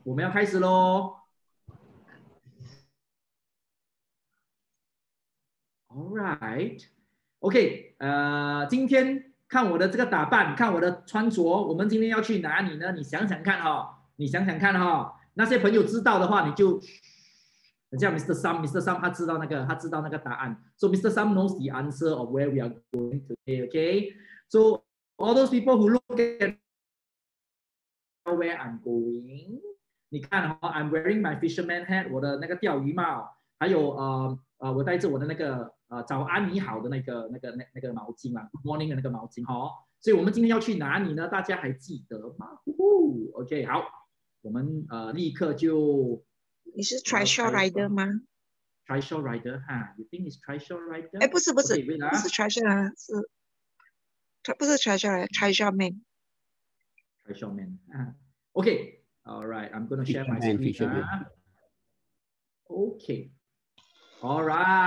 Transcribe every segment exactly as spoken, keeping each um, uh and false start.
我们要开始喽。All right, OK， 呃，今天看我的这个打扮，看我的穿着，我们今天要去哪里呢？你想想看哈、哦，你想想看哈、哦，那些朋友知道的话，你就，像 Mister Sam，Mister Sam 他知道那个，他知道那个答案。So Mister Sam knows the answer of where we are going today. Okay, so all those people who look at where I'm going， 你看哈、哦、，I'm wearing my fisherman hat， 我的那个钓鱼帽，还有呃呃，我带着我的那个呃早安你好的那个那个那那个毛巾啦 ，Good morning 的那个毛巾哈、哦。所以我们今天要去哪里呢？大家还记得吗？呼呼 OK， 好，我们呃立刻就。 你是 Trishaw Rider 吗 ？Trishaw Rider 哈 ，You think is Trishaw Rider？ 哎，不是不是， okay， 不是 Trishaw， 是，不是 Trishaw，Trishaw Man。Trishaw Man 啊 ，OK，All right，I'm gonna share my screen 啊。OK，All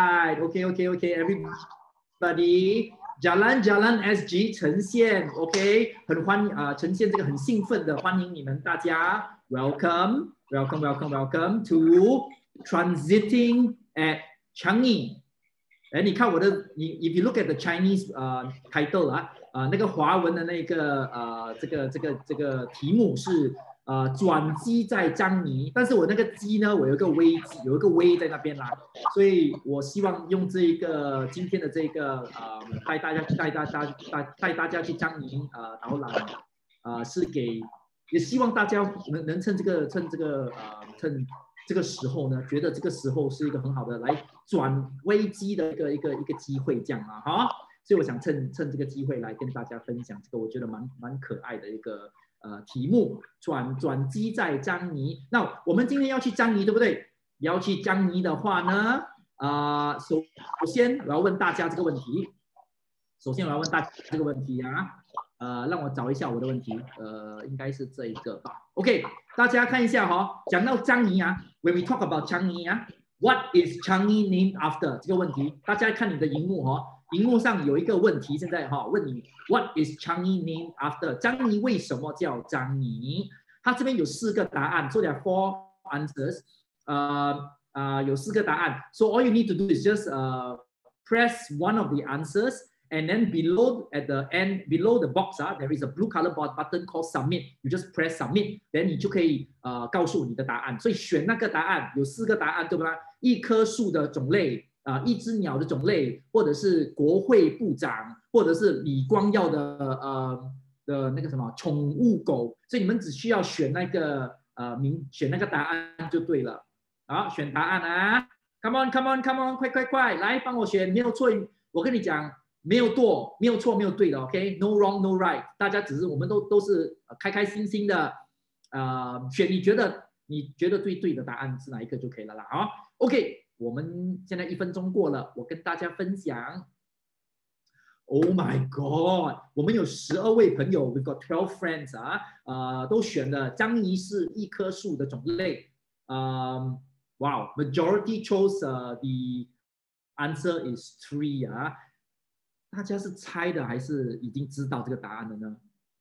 right，OK OK OK，Everybody， Jalan Jalan S G 呈现 ，OK， 很欢啊、呃，呈现这个很兴奋的欢迎你们大家 ，Welcome Welcome Welcome Welcome to Transiting at Changi。哎，你看我的，你 if you look at the Chinese 呃、uh, title 啊，呃那个华文的那个呃这个这个这个题目是呃转机在樟宜，但是我那个机呢，我有一个微机，有一个微在那边啦，所以我希望用这一个今天的这个呃带大家带大家带带大家去樟宜呃导览，呃是给也希望大家能能趁这个趁这个呃趁。这个时候呢，觉得这个时候是一个很好的来转危机的一个一个一个机会，这样啊哈，所以我想趁趁这个机会来跟大家分享这个我觉得蛮蛮可爱的一个呃题目，转转机在樟宜。那我们今天要去樟宜，对不对？要去樟宜的话呢，啊、呃，首首先我要问大家这个问题，首先我要问大家这个问题啊。呃，让我找一下我的问题，呃，应该是这一个吧。OK， 大家看一下哈、哦，讲到樟宜啊 ，When we talk about 樟宜啊 ，What is Changi named after 这个问题，大家看你的荧幕哈、哦，荧幕上有一个问题，现在哈、哦、问你 What is Changi named after？ 樟宜为什么叫樟宜？它这边有四个答案， so there are four answers， 呃呃有四个答案 ，so all you need to do is just 呃、uh, press one of the answers。And then below at the end, below the box 啊 there is a blue color button called submit. You just press submit, then 你就可以呃告诉你的答案。所以选那个答案有四个答案，对不对？一棵树的种类啊、呃，一只鸟的种类，或者是国会部长，或者是李光耀的呃的那个什么宠物狗。所以你们只需要选那个呃名，选那个答案就对了。好，选答案啊 ！Come on, come on, come on， 快快快，来帮我选，没有错。我跟你讲。没有错，没有错，没有对的 ，OK，no、okay? wrong, no right， 大家只是我们都都是开开心心的，呃，选你觉得你觉得最对的答案是哪一个就可以了啦，啊 ，OK， 我们现在一分钟过了，我跟大家分享 ，Oh my God， 我们有十二位朋友 ，We got twelve friends 啊，呃，都选了樟宜是一棵树的种类，嗯 ，Wow，majority chose、uh, the answer is tree 啊。大家是猜的还是已经知道这个答案了呢？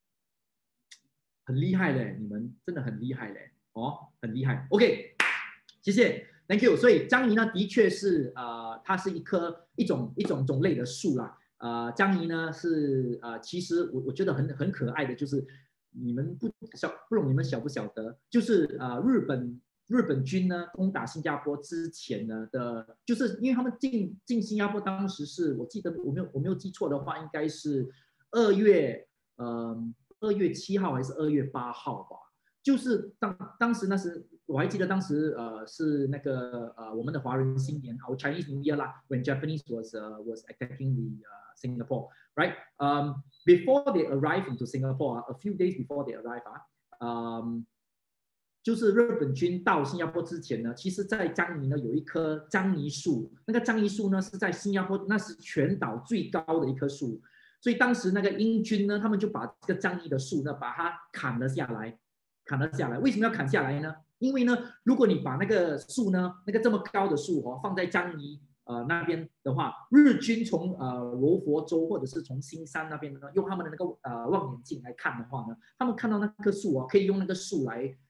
很厉害嘞，你们真的很厉害嘞，哦，很厉害。OK， 谢谢 ，Thank you。所以樟宜呢，的确是呃，它是一棵一种一种种类的树啦。呃，樟宜呢是呃，其实我我觉得很很可爱的，就是你们不晓不懂你们晓不晓得，就是呃日本。日本军呢攻打新加坡之前呢的，就是因为他们进进新加坡，当时是我记得我没有我没有记错的话，应该是二月呃二月七号还是二月八号吧。就是当当时那时我还记得当时呃是那个呃我们的华人新年 our Chinese New Year 啦 ，when Japanese was、uh, was attacking the、uh, Singapore, right? Um, before they arrive into Singapore, a few days before they arrive 啊，嗯。就是日本军到新加坡之前呢，其实在樟宜呢有一棵樟宜树，那个樟宜树呢是在新加坡那是全岛最高的一棵树，所以当时那个英军呢，他们就把这个樟宜的树呢把它砍了下来，砍了下来。为什么要砍下来呢？因为呢，如果你把那个树呢，那个这么高的树哦放在樟宜呃那边的话，日军从呃罗佛州或者是从新山那边呢，用他们的那个呃望远镜来看的话呢，他们看到那棵树哦，可以用那个树来。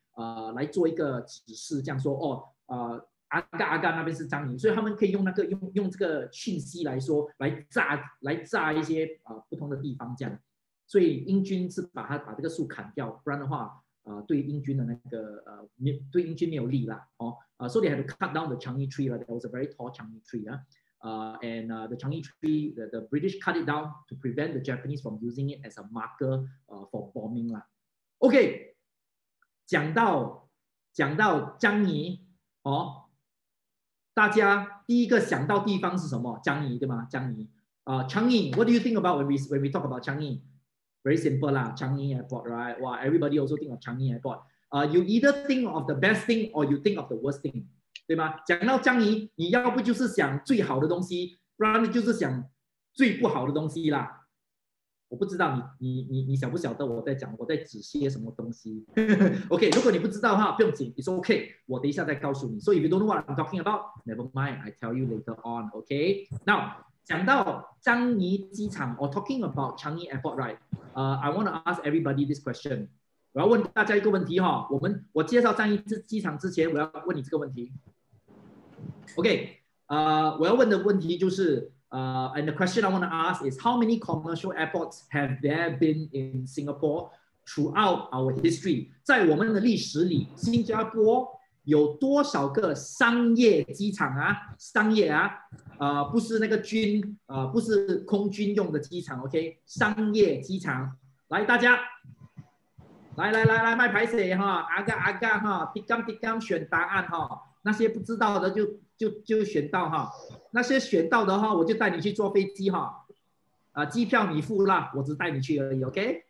呃来做一个指示，这样说哦，呃阿嘎阿嘎那边是张仪，所以他们可以用那个用用这个讯息来说来炸来炸一些呃不同的地方这样，所以英军是把它把这个树砍掉，不然的话呃对英军的那个呃对英军没有利啦哦，呃 so they had to cut down the Changi tree 啦 ，there was a very tall Changi tree 啊。Uh, and uh, the Changi tree, the, the British cut it down to prevent the Japanese from using it as a marker uh, for bombing 啦。OK， 讲到讲到江宜哦，大家第一个想到地方是什么？江宜对吗？江宜啊 ，Changi。What do you think about when we when we talk about Changi? Very simple 啦 ，Changi Airport, right? Wow, everybody also think of Changi Airport. Uh, you either think of the best thing or you think of the worst thing. 对吗？讲到江宜，你要不就是想最好的东西，不然就是想最不好的东西啦。我不知道你你你你晓不晓得我在讲我在指些什么东西？OK， 如果你不知道的话，不用紧 ，It's OK， 我等一下再告诉你。So if you don't know what I'm talking about, never mind, I tell you later on. OK， Now 讲到樟宜机场 or talking about Changi Airport, right? Uh, I want to ask everybody this question. 我要问大家一个问题哈，我们我介绍樟宜机场之前，我要问你这个问题。OK， 呃，我要问的问题就是，呃 ，and the question I want to ask is how many commercial airports have there been in Singapore throughout our history？ 在我们的历史里，新加坡有多少个商业机场啊？商业啊，呃，不是那个军，呃，不是空军用的机场 ，OK？ 商业机场，来大家，来来来来，卖牌谁哈？阿嘎阿嘎哈，滴干滴干选答案哈。那些不知道的就就就选到哈，那些选到的话，我就带你去坐飞机哈，啊，机票你付啦，我只带你去而已 ，OK？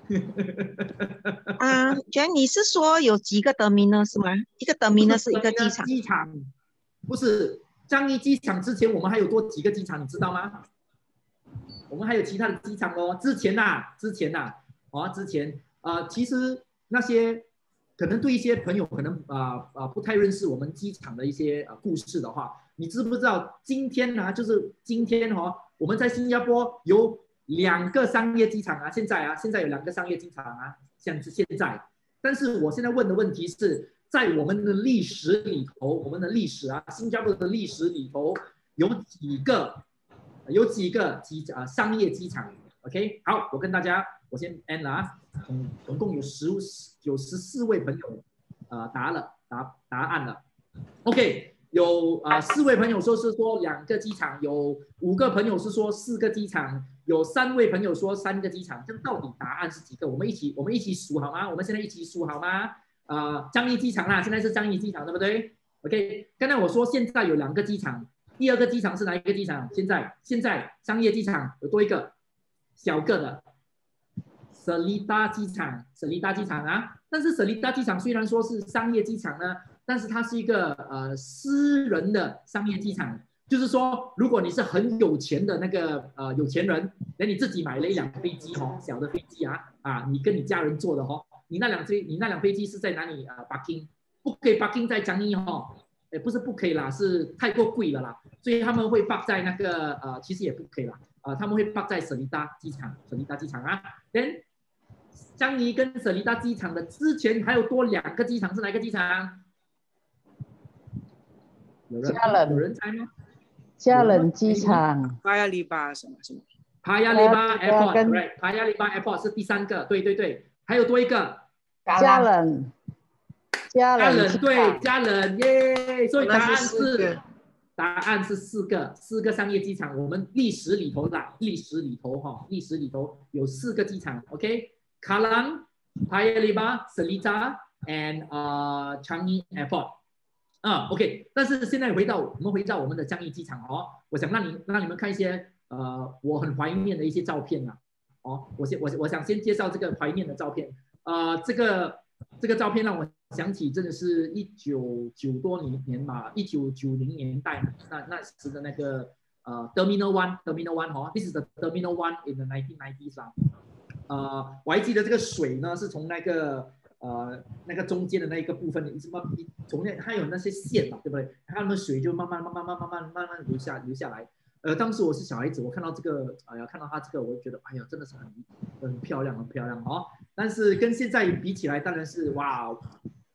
啊，觉得你是说有几个德明呢？是吗？一个德明呢是一个机场？ 机场不是樟宜机场之前我们还有多几个机场，你知道吗？我们还有其他的机场哦。之前呐、啊，之前呐、啊，哦，之前呃，其实那些。可能对一些朋友可能啊啊、呃呃、不太认识我们机场的一些呃故事的话，你知不知道今天呢、啊，就是今天哦，我们在新加坡有两个商业机场啊，现在啊，现在有两个商业机场啊，像是现在。但是我现在问的问题是在我们的历史里头，我们的历史啊，新加坡的历史里头有几个有几个机啊、呃、商业机场 ？OK， 好，我跟大家。我先 end 了啊，总总共有十有十四位朋友，呃，答了答答案了。OK， 有呃四位朋友说是说两个机场，有五个朋友是说四个机场，有三位朋友说三个机场。这到底答案是几个？我们一起我们一起数好吗？我们现在一起数好吗？呃，樟宜机场啦，现在是樟宜机场，对不对 ？OK， 刚才我说现在有两个机场，第二个机场是哪一个机场？现在现在商业机场有多一个小个的。舍利达机场，舍利达机场啊，但是舍利达机场虽然说是商业机场呢，但是它是一个呃私人的商业机场，就是说，如果你是很有钱的那个呃有钱人，那你自己买了一辆飞机哦，小的飞机啊啊，你跟你家人坐的哦，你那辆飞你那辆飞机是在哪里啊 ？parking 不可以 parking 在樟宜哦，也不是不可以啦，是太过贵了啦，所以他们会 park 在那个呃，其实也不可以啦，啊、呃，他们会 park 在舍利达机场，舍利达机场啊 ，then。樟宜跟舍利达机场的之前还有多两个机场，是哪个机场？有人有人猜吗？ 加冷机场。 帕亚利巴什么什么？ 帕亚利巴 Airport， 帕亚利巴 Airport 是第三个，对对对，还有多一个。 加冷。加冷对，加冷耶！所以答案是答案是四个，四个商业机场。我们历史里头啦，历史里头哈，历史里头有四个机场 ，OK。Kalang, Paya Lebar, Seletar, and 呃、uh, Changi Airport 啊 ，OK。但是现在回到我们回到我们的樟宜机场哦，我想让你让你们看一些呃我很怀念的一些照片啊。哦，我先我我想先介绍这个怀念的照片。呃，这个这个照片让我想起真的是一九九多年年嘛，一九九零年代那那时的那个呃 Terminal One Terminal One 哦 ，This is the Terminal One in the nineteen nineties 啦。呃，我还记得这个水呢，是从那个呃那个中间的那一个部分，一直慢一从那它有那些线嘛，对不对？它们水就慢慢慢慢慢慢慢慢慢流下流下来。呃，当时我是小孩子，我看到这个，哎呀，看到它这个，我就觉得，哎呀，真的是很很漂亮，很漂亮哦。但是跟现在比起来，当然是哇，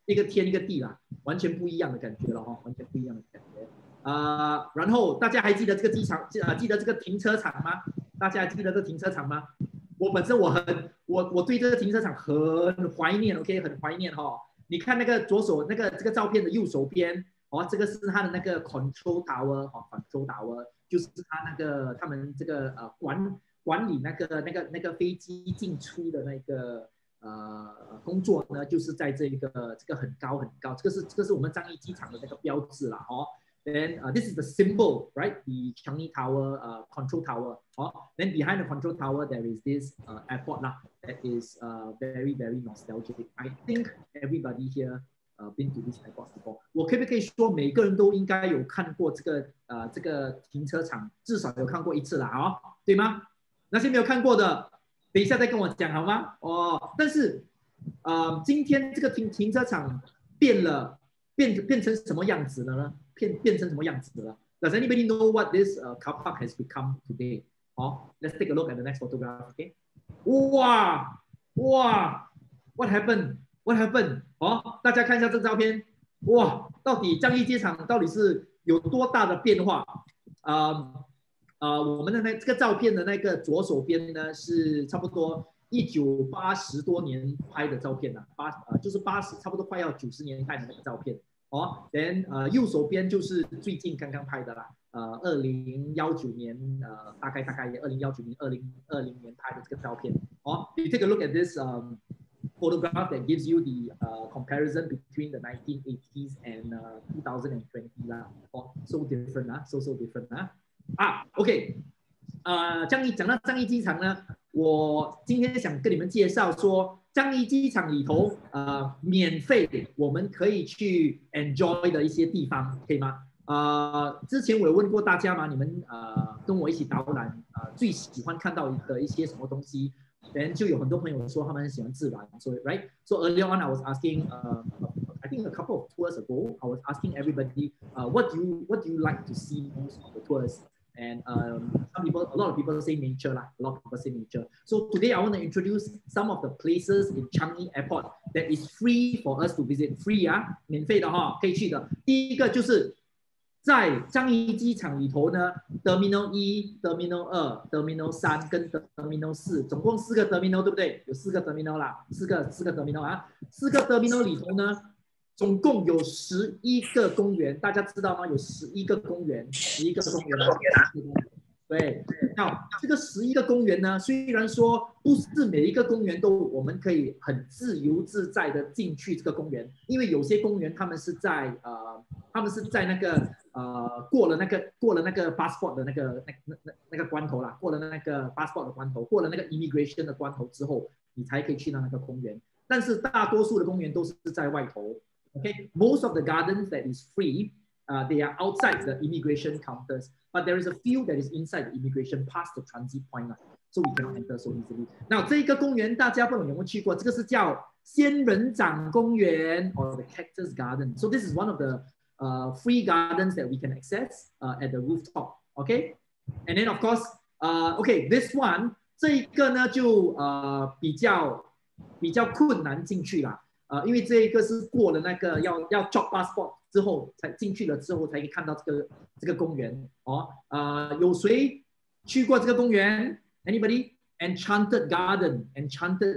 一个天一个地啦，完全不一样的感觉了哈，完全不一样的感觉。呃，然后大家还记得这个机场，啊，记得这个停车场吗？大家还记得这个停车场吗？我本身我很我我对这个停车场很怀念 ，OK， 很怀念哈、哦。你看那个左手那个这个照片的右手边，哦，这个是它的那个 control tower 哈、哦、，control tower 就是它那个他们这个呃管管理那个那个那个飞机进出的那个呃工作呢，就是在这个这个很高很高，这个是这个是我们樟宜机场的那个标志啦，哦。Then uh, this is the symbol, right? The Changi Tower, uh, control tower. Oh, then behind the control tower, there is this uh, airport lah, that is uh, very, very nostalgic. I think everybody here uh, been to this airport before. 我可不可以说每个人都应该有看过这个呃这个停车场，至少有看过一次啦，哦，对吗？那些没有看过的，等一下再跟我讲好吗？哦，但是呃，今天这个停停车场变了，变变成什么样子了呢？变变成什么样子了 ？Does anybody know what this uh, car park has become today? 好、oh, ，Let's take a look at the next photograph. Okay. 哇哇 ，What happened? What happened? 好、oh, ，大家看一下这个照片。哇，到底樟宜机场到底是有多大的变化？呃呃，我们的那这个照片的那个左手边呢，是差不多一九八十多年拍的照片呐、啊，八呃就是八十，差不多快要九十年代的那个照片。哦 ，then 呃右手边就是最近刚刚拍的啦，呃二零一九年呃大概大概二零一九年二零二零年拍的这个照片。哦 ，you take a look at this um photograph that gives you the uh, comparison between the nineteen eighties and uh, twenty twenty 啦。哦 ，so different 啊 ，so so different 啊。啊 ，OK， 呃，樟宜讲到樟宜机场呢，我今天想跟你们介绍说。樟宜机场里头，呃，免费我们可以去 enjoy 的一些地方，可以吗？呃，之前我有问过大家嘛，你们呃跟我一起导览，呃，最喜欢看到的一些什么东西？然后就有很多朋友说他们很喜欢自然，所以 right？ So earlier on I was asking, uh, I think a couple of tours ago, I was asking everybody, uh, what do you what do you like to see most of the tours? And um, some people, a lot of people say nature lah. A lot of people say nature. So today I want to introduce some of the places in Changi Airport that is free for us to visit. Free 啊，免费的哈，可以去的。第一个就是在樟宜机场里头呢 ，Terminal 一、Terminal 二、Terminal 三跟 Terminal 四，总共四个 Terminal 对不对？有四个 Terminal 啦，四个四个 Terminal 啊，四个 Terminal 里头呢。总共有十一个公园，大家知道吗？有十一个公园，十一个公园。对，那这个十一个公园呢，虽然说不是每一个公园都我们可以很自由自在的进去这个公园，因为有些公园他们是在呃，他们是在那个呃过了那个过了那个 passport 的那个那那那那个关头啦，过了那个 passport 的关头，过了那个 immigration 的关头之后，你才可以去到那个公园。但是大多数的公园都是在外头。Okay, most of the gardens that is free, uh, they are outside the immigration counters, but there is a few that is inside the immigration past the transit point, so we cannot enter so easily. Now, 这个公园大家不懂有没有去过？这个是叫仙人掌公园 or the Cactus Garden. So this is one of the uh, free gardens that we can access uh, at the rooftop. Okay, and then of course, uh, okay, this one 这一个呢就呃比较比较困难进去啦。呃，因为这一个是过了那个要要 job passport 之后才进去了之后才可以看到这个这个公园哦。呃，有谁去过这个公园 ？Anybody? Enchanted Garden, Enchanted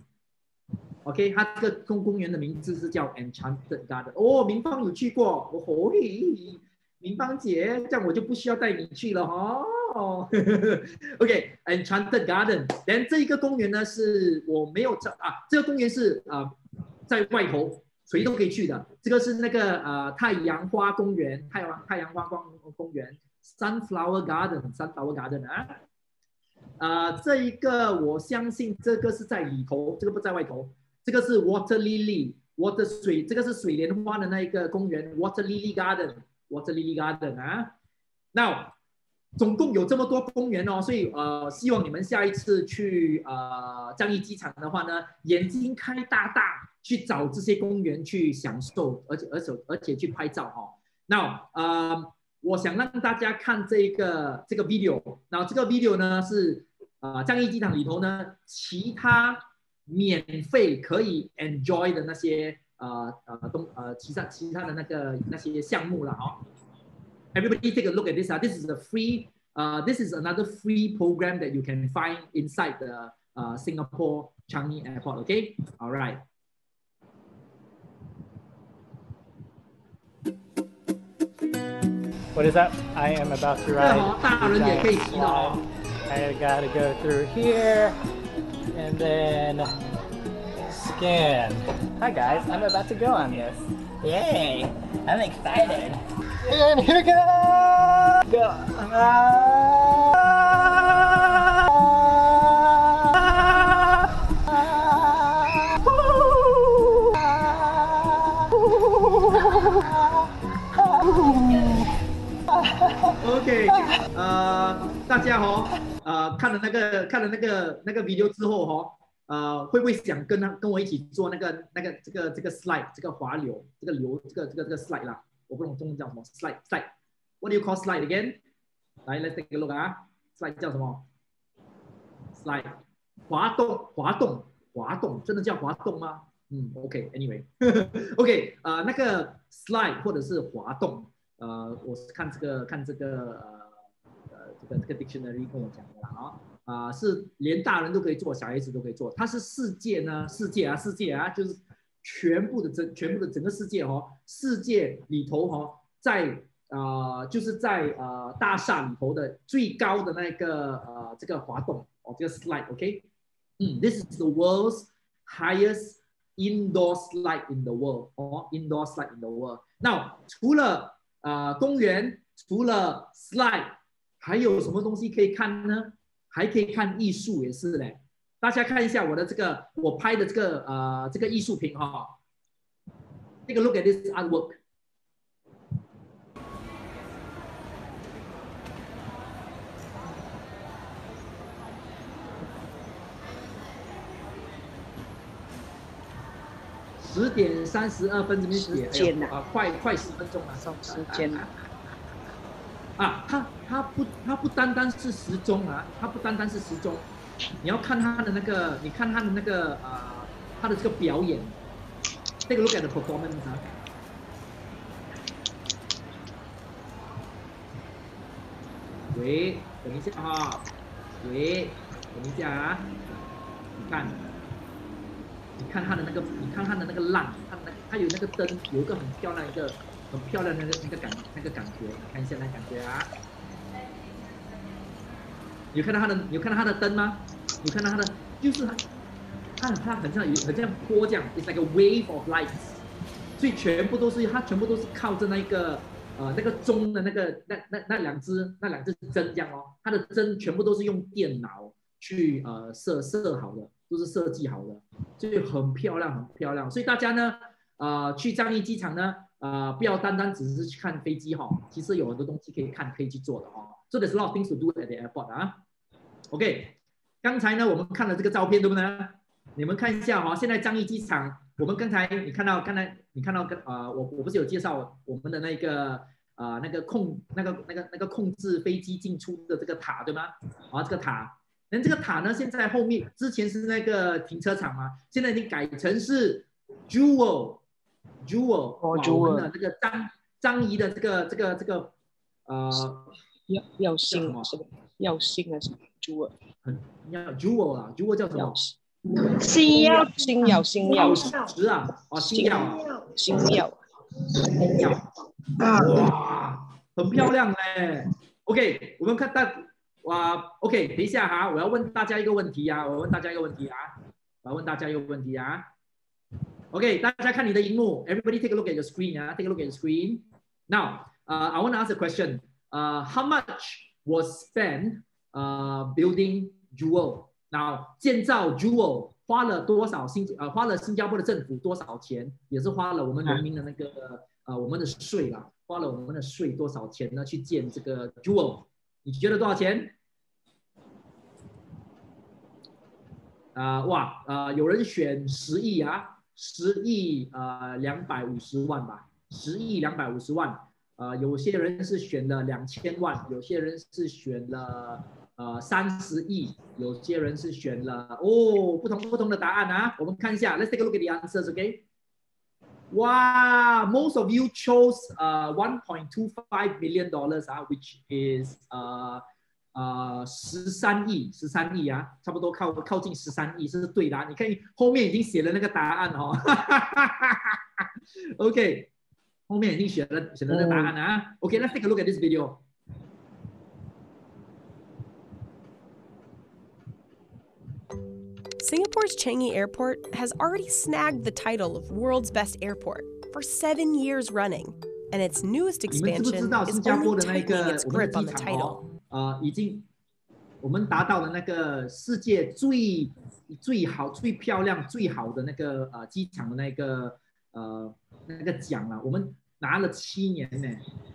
Garden。OK， 它这个公公园的名字是叫 Enchanted Garden。哦，明芳有去过，哦吼，明芳姐，这样我就不需要带你去了哈、哦。OK，Enchanted Garden。then 这一个公园呢是我没有啊，这个公园是啊。呃在外头谁都可以去的，这个是那个呃太阳花公园，太阳太阳花公公园 ，Sunflower Garden，Sunflower Garden 啊，呃这一个我相信这个是在里头，这个不在外头，这个是 Water Lily，Water 水，这个是水莲花的那一个公园 ，Water Lily Garden，Water Lily Garden 啊，那总共有这么多公园哦，所以呃希望你们下一次去呃樟宜机场的话呢，眼睛开大大。去找这些公园去享受，而且而且而且去拍照哈、哦。那呃，我想让大家看这个这个 video， 那这个 video 呢是呃樟宜机场里头呢其他免费可以 enjoy 的那些呃呃东呃其他其他的那个那些项目了哦。Everybody take a look at this 啊 ，this is a free uh this is another free program that you can find inside the uh Singapore Changi Airport. Okay, all right. What is that? I am about to ride. 大人也可以骑的哦。 I gotta go through here and then scan. Hi guys, I'm about to go on this. Yay! I'm excited. And here we go! Go! OK， 呃，大家哦，呃，看了那个看了那个那个 video 之后哦，呃，会不会想跟他跟我一起做那个那个这个这个 slide 这个滑流这个流这个这个这个 slide 啦？我不懂中文叫什么 slide slide。What do you call slide again？ 来 ，Let's take a look 啊 ，slide 叫什么 ？slide 滑动滑动滑动，真的叫滑动吗？嗯 ，OK，Anyway，OK， 呃，那个 slide 或者是滑动。呃，我是看这个看这个呃呃这个这个 dictionary 跟我讲的啦啊啊、呃、是连大人都可以做，小孩子都可以做。它是世界呢，世界啊世界啊，就是全部的整全部的整个世界哦，世界里头哦，在呃就是在呃大厦里头的最高的那个呃这个滑动哦，这个 slide，OK， 嗯 ，this is the world's highest indoor slide in the world， 哦 ，indoor slide in the world。那除了呃，公园除了 slide 还有什么东西可以看呢？还可以看艺术也是嘞。大家看一下我的这个我拍的这个呃这个艺术品哈、哦。Take a look at this artwork。十点三十二分，这边写， 时间啊，快快十分钟了， 时间了。 啊，它它不它不单单是时钟啊，它不单单是时钟，你要看它的那个，你看它的那个呃，它的这个表演。Take a look at the performance 啊。喂，等一下哈，喂，等一下啊，你看。你看它的那个，你看它的那个浪，它那它有那个灯，有一个很漂亮一个很漂亮的那个那个感那个感觉，你看一下那感觉啊。你有看到它的，你有看到它的灯吗？你看到它的，就是它，它它很像有很像波这样 ，it's like a wave of lights。所以全部都是它全部都是靠着那个呃那个钟的那个那那那两只那两只针这样哦，它的针全部都是用电脑去呃设设好的。都是设计好的，所以很漂亮，很漂亮。所以大家呢，呃，去樟宜机场呢，呃，不要单单只是去看飞机哈、哦，其实有很多东西可以看，可以去做的哦。So there's a lot of things to do at the airport 啊。OK， 刚才呢，我们看了这个照片，对不对？你们看一下哈、哦，现在樟宜机场，我们刚才你看到，刚才你看到跟呃，我我不是有介绍我们的那个呃那个控那个那个那个控制飞机进出的这个塔，对吗？啊，这个塔。那这个塔呢？现在后面之前是那个停车场嘛，现在已经改成是 Jewel Jewel 哦 Jewel 的这个张张仪的这个这个这个呃耀耀星是吧？耀星还是 Jewel？ 要 Jewel 啊 ，Jewel 叫什么？ 星耀星耀星耀石啊，哦星耀啊， 星耀星耀啊，哇，很漂亮嘞。OK， 我们看到。哇 ，OK， 等一下哈，我要问大家一个问题啊，我要问大家一个问题啊，我要问大家一个问题啊。OK， 大家看你的荧幕 ，Everybody take a look at your screen 啊 ，take a look at your screen. Now, uh, I want to ask a question. Uh, how much was spent uh building Jewel? Now, 建造 Jewel 花了多少新呃花了新加坡的政府多少钱？也是花了我们人民的那个呃我们的税啦，花了我们的税多少钱呢？去建这个 Jewel？你觉得多少钱？啊、呃、哇，呃，有人选十亿啊，十亿呃两百五十万吧，十亿两百五十万。呃，有些人是选了两千万，有些人是选了呃三十亿，有些人是选了哦不同不同的答案啊。我们看一下 ，Let's take a look at the answers, OK？ Wow, most of you chose uh one point two five million dollars 啊 ，which is 呃呃十三亿，十三亿啊，差不多靠靠近十三亿是对的、啊。你看后面已经写了那个答案哦。OK， 后面已经写了写了那个答案啊。OK，let's、okay, take a look at this video. Singapore's Changi Airport has already snagged the title of world's best airport for seven years running, and its newest 你们知不知 expansion 道 is 新加坡 only 的那 tightening 个 its 我们的 grip 机 on the 场 title. 哦，呃，已经我们达到了那个世界最最好、最漂亮、最好的那个呃机场的那个呃那个奖了，我们拿了七年呢。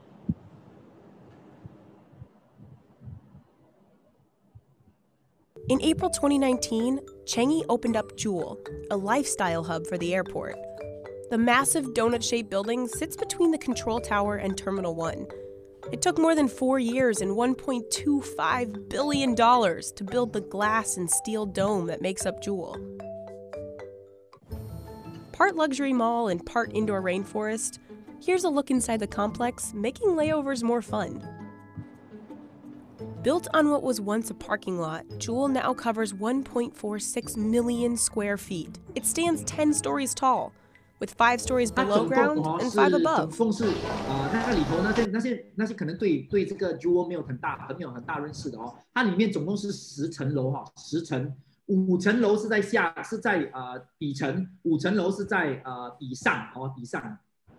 In April twenty nineteen, Changi opened up Jewel, a lifestyle hub for the airport. The massive donut-shaped building sits between the control tower and Terminal one. It took more than four years and one point two five billion dollars to build the glass and steel dome that makes up Jewel. Part luxury mall and part indoor rainforest, here's a look inside the complex, making layovers more fun. Built on what was once a parking lot, Jewel now covers one point four six million square feet. It stands ten stories tall, with five stories 它 below 总共 ground 哦 and 是 five 总 above. 共是呃那里头那些那些那些可能对对这个 Jewel 没有很大很有很大认识的哦，它里面总共是十层楼哈、哦，十层，五层楼是在下是在呃底层，五层楼是在呃底上哦底上。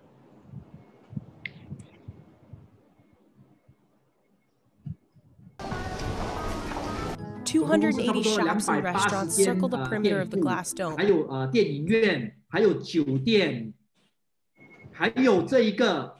two hundred eighty shops and restaurants circle the perimeter of the glass dome. 还有呃电影院，还有酒店，还有这一个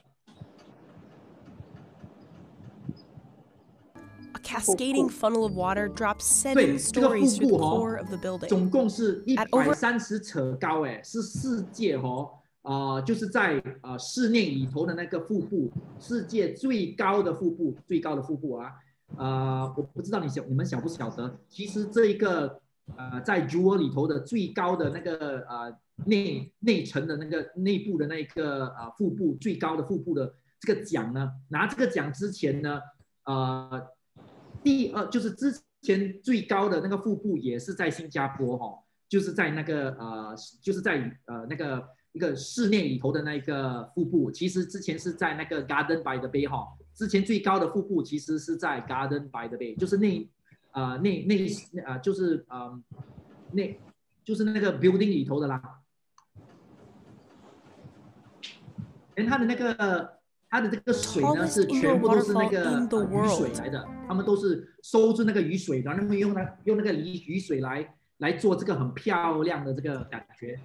A cascading funnel of water drops 对 seven 这个 stories 瀑 through 布 the 哦 core of the building. 总共是一 At 百 over 三十尺高，哎，是世界哦，呃，就是在呃室内里头的那个瀑布，世界最高的瀑布，最高的瀑布啊，呃，我不知道你晓你们晓不晓得，其实这一个呃在 Jewel 里头的最高的那个呃内内层的那个内部的那个呃瀑布最高的瀑布的这个奖呢，拿这个奖之前呢，呃，第二就是之前最高的那个瀑布也是在新加坡哈、哦，就是在那个呃就是在呃那个一个室内里头的那个瀑布，其实之前是在那个 Garden by the Bay 哈、哦，之前最高的瀑布其实是在 Garden by the Bay， 就是那呃那那呃就是呃那就是那个 building 里头的啦。连它的那个它的这个水呢是全部都是那个、呃、雨水来的，他们都是收住那个雨水，然后他们用那用那个雨雨水来来做这个很漂亮的这个感觉。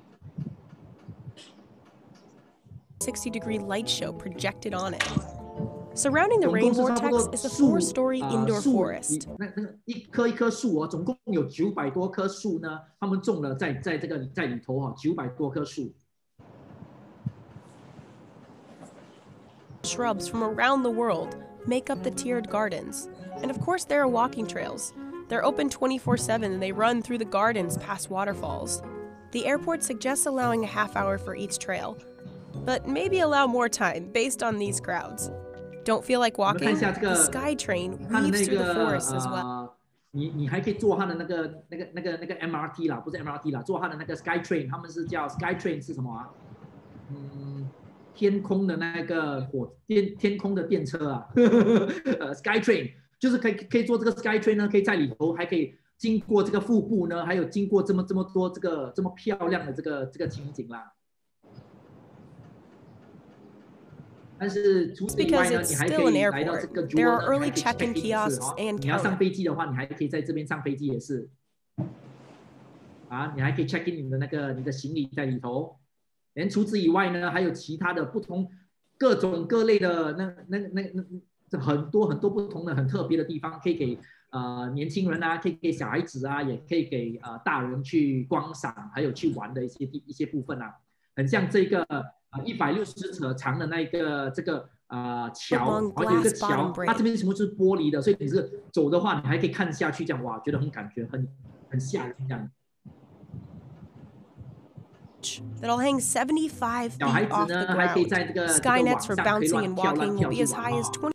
sixty degree light show projected on it. Surrounding the rain vortex is a four-story indoor forest. 那那个一棵一棵树哦，总共有九百多棵树呢，他们种了在在这个在里头哈、哦，九百多棵树。 Shrubs from around the world make up the tiered gardens. And of course there are walking trails. They're open twenty-four seven and they run through the gardens past waterfalls. The airport suggests allowing a half hour for each trail, but maybe allow more time based on these crowds. Don't feel like walking? The Sky Train weaves through the forest as well. 你你还可以坐它的那个那个那个那个 M R T 啦，不是 M R T 啦，坐它的那个 Sky Train， 他们是叫 Sky Train 是什么啊？嗯。天空的那个火天天空的电车啊，呃 ，Sky Train 就是可以可以坐这个 Sky Train 呢，可以在里头还可以经过这个瀑布呢，还有经过这么这么多这个这么漂亮的这个这个情景啦。但是除此以外呢，你还可以来到这个 Jewel 呢，还可以 check in 一次哦。你要上飞机的话，你还可以在这边上飞机也是。啊，你还可以 check in 你的那个你的行李在里头。连除此以外呢，还有其他的不同各种各类的那那那那那很多很多不同的很特别的地方，可以给呃年轻人啊，可以给小孩子啊，也可以给呃大人去观赏，还有去玩的一些一些部分啊，很像这个呃一百六十尺长的那个这个呃桥，然后有一个桥，它这边什么是玻璃的，所以你是走的话，你还可以看下去，这样哇，觉得很感觉很很吓人这样。 perch that'll hang seventy-five 小孩 feet 子 off 呢 the 还可以在这 ground. 个这个 Sky 网 nets for 上可以 bouncing 乱 and 跳 walking 乱 will 跳 be 去 as 玩 high as 哈。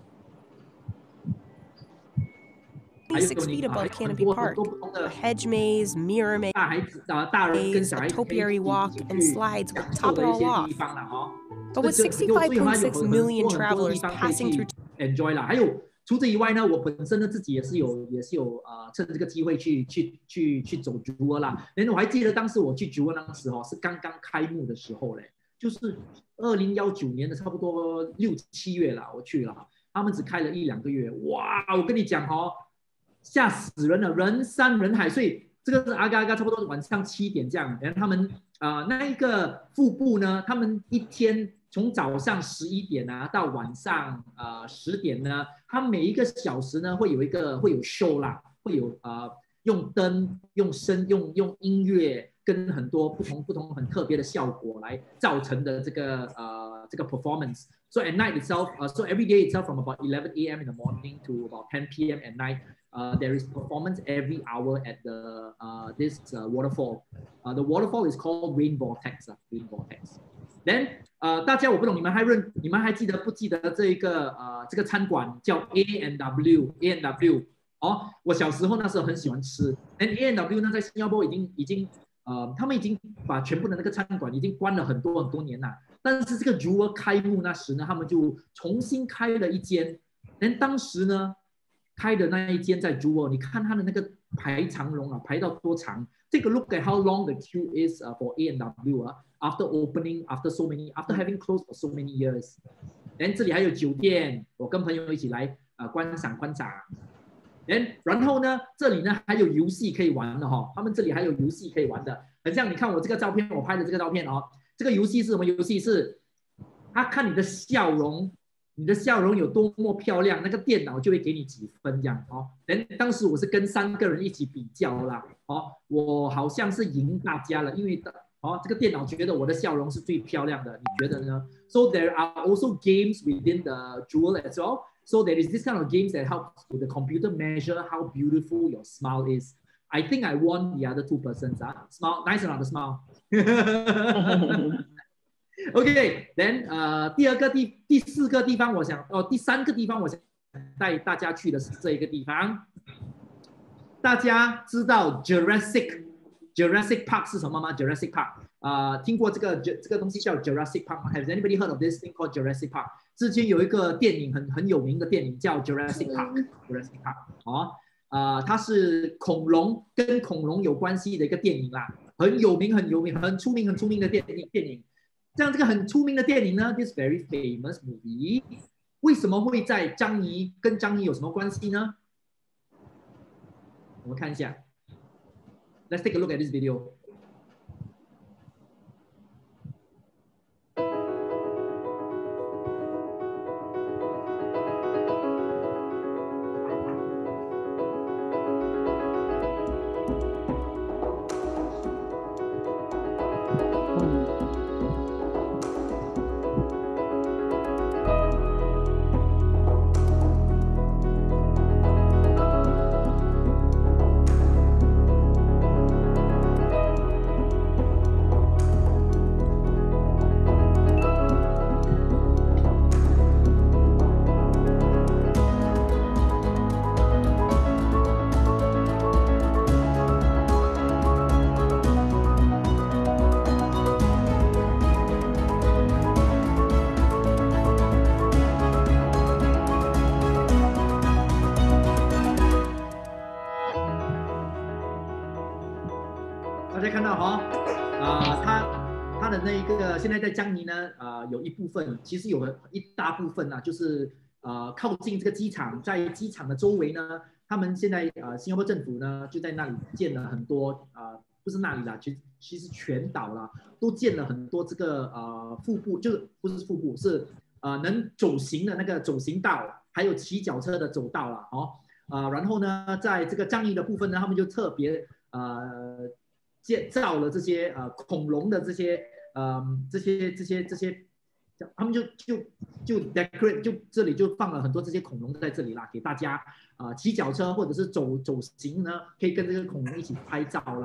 twenty-six feet above Canopy Park. A hedge maze, mirror maze, 大孩子啊，大人跟 a 小孩子可以一 topiary 起 walk, 一起 and 去 slides 享 will 受 top it 的一 all 些 off. 地方了哈。 But with 这这 sixty-five 所以它 point 有 six 很 million 多很多地 travelers 方可以 passing 去 through enjoy 啦。还有除此以外呢，我本身呢自己也是有也是有呃趁这个机会去去去去走竹窝啦。然后我还记得当时我去竹窝那个时候是刚刚开幕的时候嘞，就是二零幺九年的差不多六七月啦，我去了，他们只开了一两个月，哇！我跟你讲哦，吓死人了，人山人海，所以这个是阿嘎阿嘎差不多晚上七点这样，然后他们啊、呃、那一个副部呢，他们一天。 从早上十一点啊到晚上呃十点呢，它每一个小时呢会有一个会有 show 啦，会有呃用灯、用声、用用音乐跟很多不同不同很特别的效果来造成的这个呃这个 performance. So at night itself, uh, so every day itself from about eleven A M in the morning to about ten P M at night, uh, there is performance every hour at the uh, this uh, waterfall. Uh, the waterfall is called Rain Vortex. Uh, Rain Vortex. Then 呃，大家我不懂，你们还认你们还记得不记得这一个呃这个餐馆叫 A and W A and W 哦，我小时候那时候很喜欢吃。And A and W 呢，在新加坡已经已经呃，他们已经把全部的那个餐馆已经关了很多很多年了。但是这个如何开幕那时呢，他们就重新开了一间。但当时呢，开的那一间在竹窝，你看它的那个排长龙啊，排到多长 ？Take a look at how long the queue is、uh, for A and W 啊。 After opening, after so many, after having closed for so many years, then 这里还有酒店，我跟朋友一起来呃观赏观赏。then 然后呢，这里呢还有游戏可以玩的哈、哦，他们这里还有游戏可以玩的。很像你看我这个照片，我拍的这个照片哦，这个游戏是什么游戏？是他看你的笑容，你的笑容有多么漂亮，那个电脑就会给你几分这样哦。then 当时我是跟三个人一起比较啦，哦，我好像是赢大家了，因为。 哦，这个电脑觉得我的笑容是最漂亮的，你觉得呢 ？So there are also games within the jewel as well. So there is this kind of games that help the computer measure how beautiful your smile is. I think I won the other two persons. Ah, smile, nice or not the smile? Okay, then 呃，第二个地第四个地方，我想哦，第三个地方我想带大家去的是这一个地方。大家知道 Jurassic Jurassic Park 是什么吗 ？Jurassic Park 啊、呃，听过这个这个东西叫 Jurassic Park 吗 ？Has anybody heard of this thing called Jurassic Park？ 之前有一个电影很很有名的电影叫 Jurassic Park，Jurassic Park 哦，啊、呃，它是恐龙跟恐龙有关系的一个电影啦，很有名很有名很出名很出名的电影电影。这样这个很出名的电影呢 ，this very famous movie， 为什么会在樟宜跟樟宜有什么关系呢？我们看一下。 Let's take a look at this video.它的那一个现在在樟宜呢，呃，有一部分其实有一大部分啊，就是呃靠近这个机场，在机场的周围呢，他们现在呃新加坡政府呢就在那里建了很多啊、呃，不是那里啦，其实其实全岛啦都建了很多这个呃腹部，就是不是腹部是呃能走行的那个走行道，还有骑脚车的走道啦，哦，啊、呃，然后呢，在这个樟宜的部分呢，他们就特别呃。建造了这些呃恐龙的这些呃这些这些这些，他们就就就 decorate 就这里就放了很多这些恐龙在这里啦，给大家啊骑脚车或者是走走行呢，可以跟这个恐龙一起拍照啦。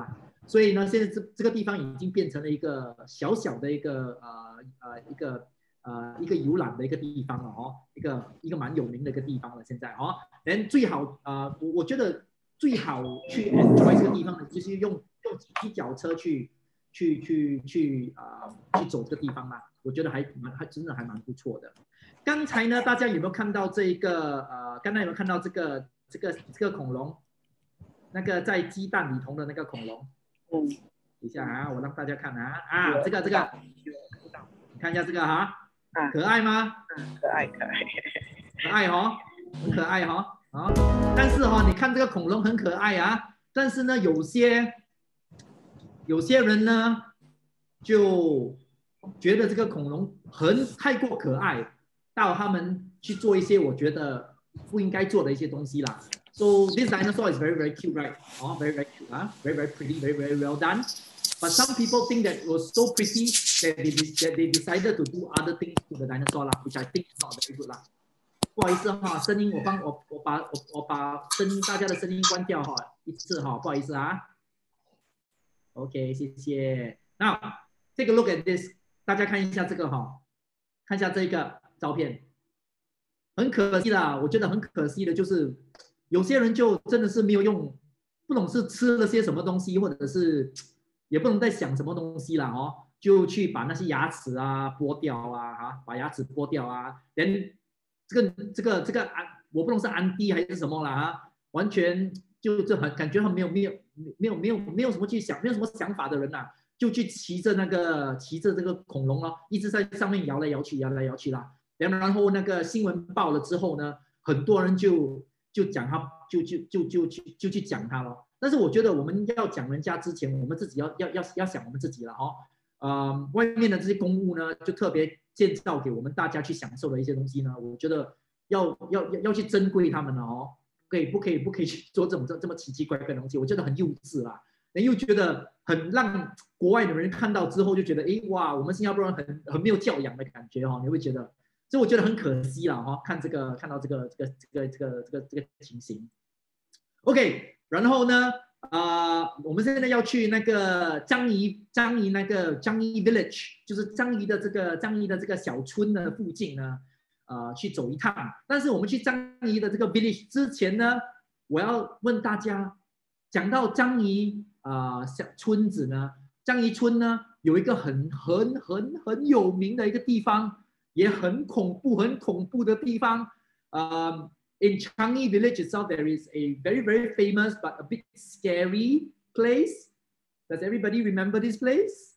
所以呢，现在这这个地方已经变成了一个小小的一个呃呃一个呃一个游览的一个地方了哦，一个一个蛮有名的一个地方了。现在哦，人最好呃我我觉得最好去 enjoy 这个地方的，就是用用骑脚车去去去去啊、呃、去走这个地方啦。我觉得还蛮还真的还蛮不错的。刚才呢，大家有没有看到这一个呃？刚才有没有看到这个这个这个恐龙？那个在鸡蛋里头的那个恐龙？ 嗯， 等一下啊，我让大家看啊啊，这个这个，你看一下这个哈， 啊可爱吗？ 可爱可爱。 可爱哦，很可爱哦啊！但是哈、哦，你看这个恐龙很可爱啊，但是呢，有些有些人呢就觉得这个恐龙很太过可爱，到他们去做一些我觉得不应该做的一些东西啦。So this dinosaur is very very cute, right? Oh, very very cute, huh? Very very pretty, very very well done. But some people think that it was so pretty that they that they decided to do other things to the dinosaur 啦 which I think is not very good 啦。不好意思哈，声音我帮我我把我我把声音大家的声音关掉哈，一次哈，不好意思啊。OK， 谢谢。Now take a look at this， 大家看一下这个哈，看一下这个照片，很可惜啦，我觉得很可惜的就是。有些人就真的是没有用，不懂是吃了些什么东西，或者是也不能在想什么东西啦哦，就去把那些牙齿啊剥掉啊，啊，把牙齿剥掉啊，连这个这个这个安，我不懂是安迪还是什么啦啊，完全就就很感觉很没有没有没有没有没有什么去想，没有什么想法的人呐、啊，就去骑着那个骑着这个恐龙哦，一直在上面摇来摇去，摇来摇去啦，然后那个新闻报了之后呢，很多人就。就讲他，就就就就就就去讲他了。但是我觉得我们要讲人家之前，我们自己要要要要想我们自己了哦。呃，外面的这些公物呢，就特别建造给我们大家去享受的一些东西呢，我觉得要要要要去珍贵他们了哦。可以不可以不可以去做这种这这么奇奇怪怪的东西？我觉得很幼稚啦，又觉得很让国外的人看到之后就觉得，哎哇，我们新加坡人很很没有教养的感觉哈、哦，你会觉得。所以我觉得很可惜啦，哈，看这个，看到这个，这个，这个，这个，这个，这个情形。OK， 然后呢，啊、呃，我们现在要去那个樟宜，樟宜那个樟宜 Village， 就是樟宜的这个樟宜的这个小村的附近呢，呃，去走一趟。但是我们去樟宜的这个 Village 之前呢，我要问大家，讲到樟宜啊小村子呢，樟宜村呢有一个很很很很有名的一个地方。也很恐怖、很恐怖的地方。Um, in Changi Village itself, there is a very, very famous but a bit scary place. Does everybody remember this place?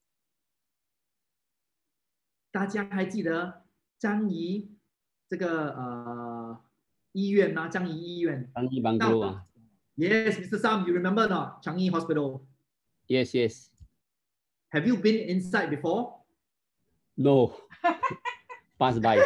大家还记得樟宜这个呃医院吗？樟宜医院。 樟宜Banglo. Yes, Mister Sam, you remember not? Changi Hospital. Yes, yes. Have you been inside before? No. Pass by.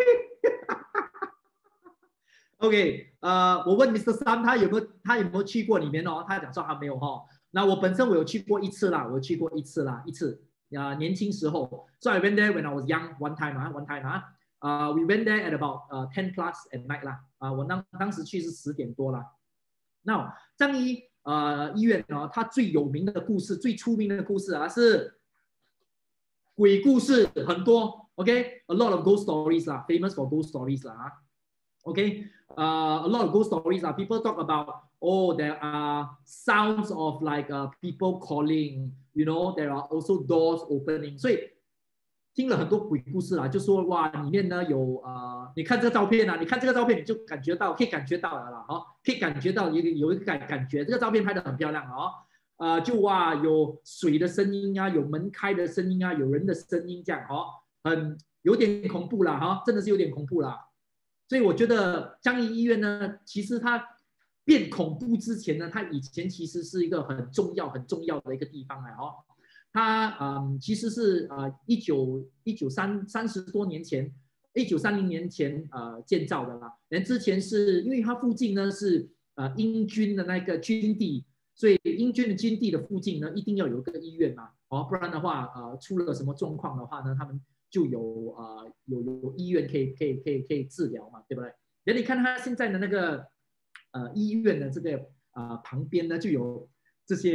OK， 呃，我问 Mister Sam 他有没有他有没有去过里面哦？他讲说他没有哈、哦。那我本身我有去过一次啦，我去过一次啦，一次啊、呃，年轻时候。So I went there when I was young one time 啊 ，one time 啊。Uh, we went there at about uh, ten plus at night 啦。啊、呃，我当当时去是十点多啦。那樟宜呃医院呢、哦，它最有名的故事、最出名的故事啊是鬼故事很多。Okay, a lot of ghost stories lah, famous for ghost stories lah. Okay, uh, a lot of ghost stories lah. People talk about, oh, there are sounds of like uh, people calling, you know, there are also doors opening. 所以听了很多鬼故事啦，就说哇，里面呢有呃，你看这个照片啊，你看这个照片你就感觉到，可以感觉到了啦，哦，可以感觉到有有一个感感觉，这个照片拍得很漂亮哦。呃，就哇有水的声音啊，有门开的声音啊，有人的声音这样哦。很有点恐怖啦，哈，真的是有点恐怖啦。所以我觉得樟宜医院呢，其实它变恐怖之前呢，它以前其实是一个很重要、很重要的一个地方来哦。它嗯，其实是呃一九一九三三十多年前，一九三零年前呃建造的啦。人之前是因为它附近呢是呃英军的那个军地，所以英军的军地的附近呢一定要有一个医院嘛，哦，不然的话呃出了什么状况的话呢，他们就有呃有有医院可以可以可以可以治疗嘛，对不对？那你看他现在的那个呃医院的这个呃旁边呢就有这些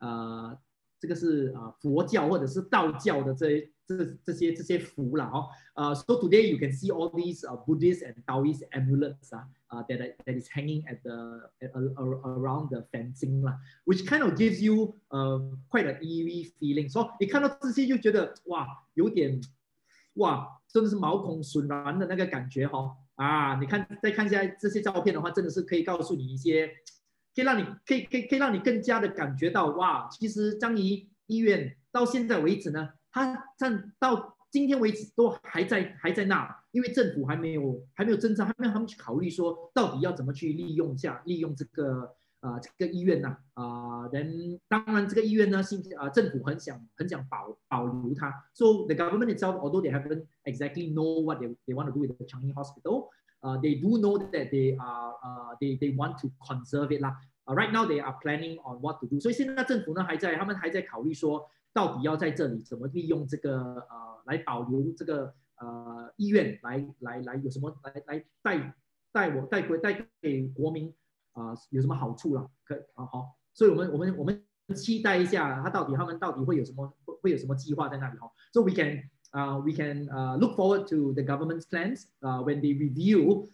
呃这个是呃佛教或者是道教的这这这些这些符啦哦。呃 so today you can see all these uh, Buddhist and Taoist amulets 啊、uh, that that is hanging at the at, uh, around the fencing 啦 which kind of gives you uh, quite an eerie feeling. So 你看到这些就觉得哇有点哇真的是毛孔悚然的那个感觉哈、哦、啊！你看再看一下这些照片的话，真的是可以告诉你一些。可以让你可以可以可以让你更加的感觉到哇，其实樟宜医院到现在为止呢，它站到今天为止都还在还在那，因为政府还没有还没有真正还没有他们去考虑说到底要怎么去利用下利用这个呃这个医院呢啊，人、呃、当然这个医院呢是啊、呃、政府很想很想保保留它 ，so the government itself although they haven't exactly know what they they want to do with the Changi Hospital。Uh, they do know that they are uh, they they want to conserve it 啦。Uh, right now they are planning on what to do。所以现在政府呢还在他们还在考虑说，到底要在这里怎么利用这个呃来保留这个呃医院来来来有什么来来带带我带回带给国民啊、呃、有什么好处啦？可啊好，所以我们我们我们期待一下，他到底他们到底会有什么会有什么计划在那里哈。So we can Uh, we can uh, look forward to the government's plans uh, when they review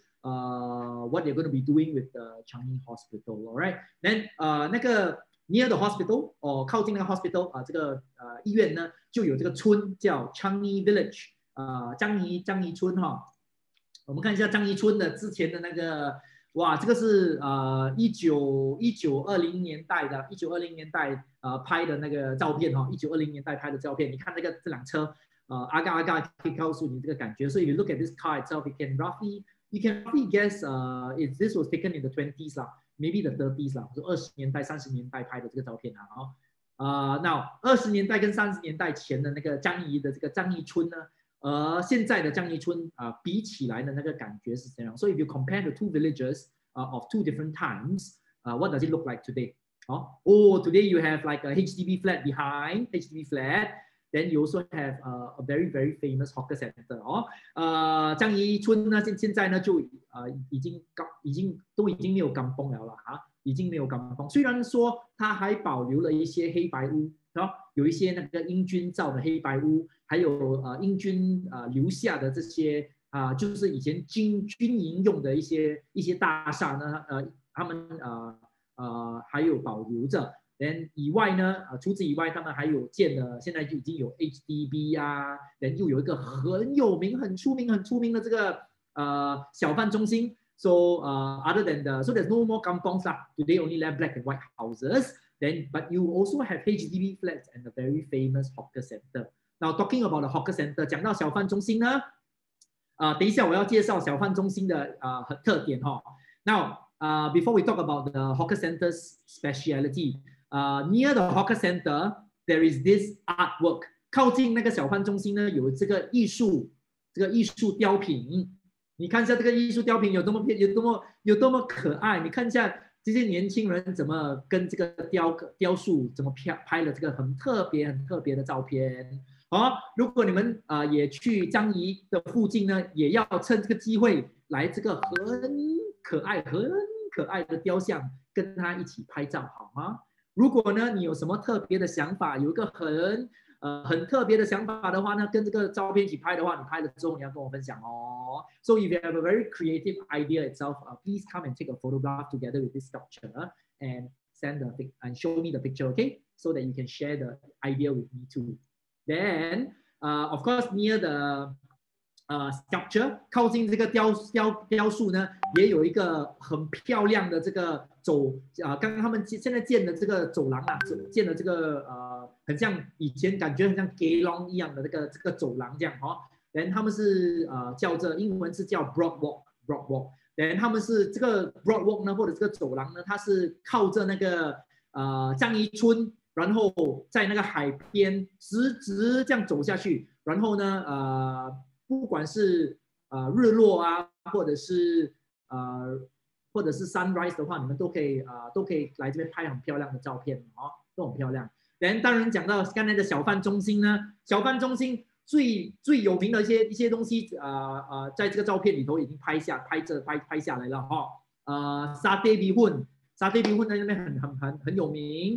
uh, what they're going to be doing with the Changi Hospital. All right. Then 呃、uh, 那个 near the hospital 哦、呃、靠近那个 hospital 啊、呃、这个呃医院呢就有这个村叫 Changi Village 呃樟宜樟宜村哈。我们看一下樟宜村的之前的那个哇，这个是呃一九一九二零年代的，一九二零年代呃拍的那个照片哈，一九二零年代拍的照片，你看那个这辆车。Uh, agar agar 可以告诉你这个感觉。So if you look at this car itself, you can roughly you can roughly guess uh, if this was taken in the twenties 啦 ，maybe the thirties 啦，就二十年代、三十年代拍的这个照片啊。哦，呃，那二十年代跟三十年代前的那个樟宜的这个樟宜村呢，呃，现在的樟宜村啊、呃，比起来的那个感觉是怎样 ？So if you compare the two villages uh, of two different times, uh, what does it look like today? 哦，哦 ，today you have like a H D B flat behind H D B flat。Then you also have a, a very very famous hawker center 哦，呃，樟宜村呢现现在呢就呃已经高已经都已经没有钢崩了了啊，已经没有钢崩。虽然说它还保留了一些黑白屋，哦，有一些那个英军造的黑白屋，还有呃英军呃留下的这些啊、呃，就是以前军军营用的一些一些大厦呢，呃，他们呃呃还有保留着。Then 以外呢，呃，除此以外，他们还有建了，现在就已经有 H D B 啊，然后又有一个很有名、很出名、很出名的这个呃小贩中心。So 呃、uh, other than the so there's no more kampongs lah. Today only left black and white houses. Then but you also have H D B flats and a very famous hawker center. Now talking about the hawker center， 讲到小贩中心呢，啊、呃，等一下我要介绍小贩中心的啊、呃、特点哈、哦。Now 啊、uh, before we talk about the hawker center's speciality。Uh, near the hawker center, there is this artwork. 靠近那个小贩中心呢，有这个艺术，这个艺术雕品。你看一下这个艺术雕品有多么有多么有多么可爱。你看一下这些年轻人怎么跟这个雕雕塑怎么拍拍了这个很特别很特别的照片。好，如果你们啊、呃、也去樟宜的附近呢，也要趁这个机会来这个很可爱很可爱的雕像，跟他一起拍照好吗？如果呢，你有什么特别的想法，有一个很呃很特别的想法的话呢，跟这个照片一起拍的话，你拍了之后你要跟我分享哦。So if you have a very creative idea itself, uh, please come and take a photograph together with this sculpture and send the and show me the picture, okay? So that you can share the idea with me too. Then, uh, of course, near the呃 sculpture 靠近这个雕雕雕塑呢，也有一个很漂亮的这个走啊、呃，刚刚他们现在建的这个走廊啊，建的这个呃，很像以前感觉很像 Jalan 一样的这个这个走廊这样哈。然后他们是呃叫这英文是叫 broad walk broad walk。然后他们是这个 broad walk 呢，或者这个走廊呢，它是靠着那个呃樟宜村，然后在那个海边直直这样走下去，然后呢呃。不管是呃日落啊，或者是呃或者是 sunrise 的话，你们都可以啊、呃、都可以来这边拍很漂亮的照片哦，都很漂亮。然当然讲到刚才的小贩中心呢，小贩中心最最有名的一些一些东西啊啊、呃呃，在这个照片里头已经拍下拍着拍拍下来了哈、哦。呃，沙爹米粉，沙爹米粉在那边很很很很有名。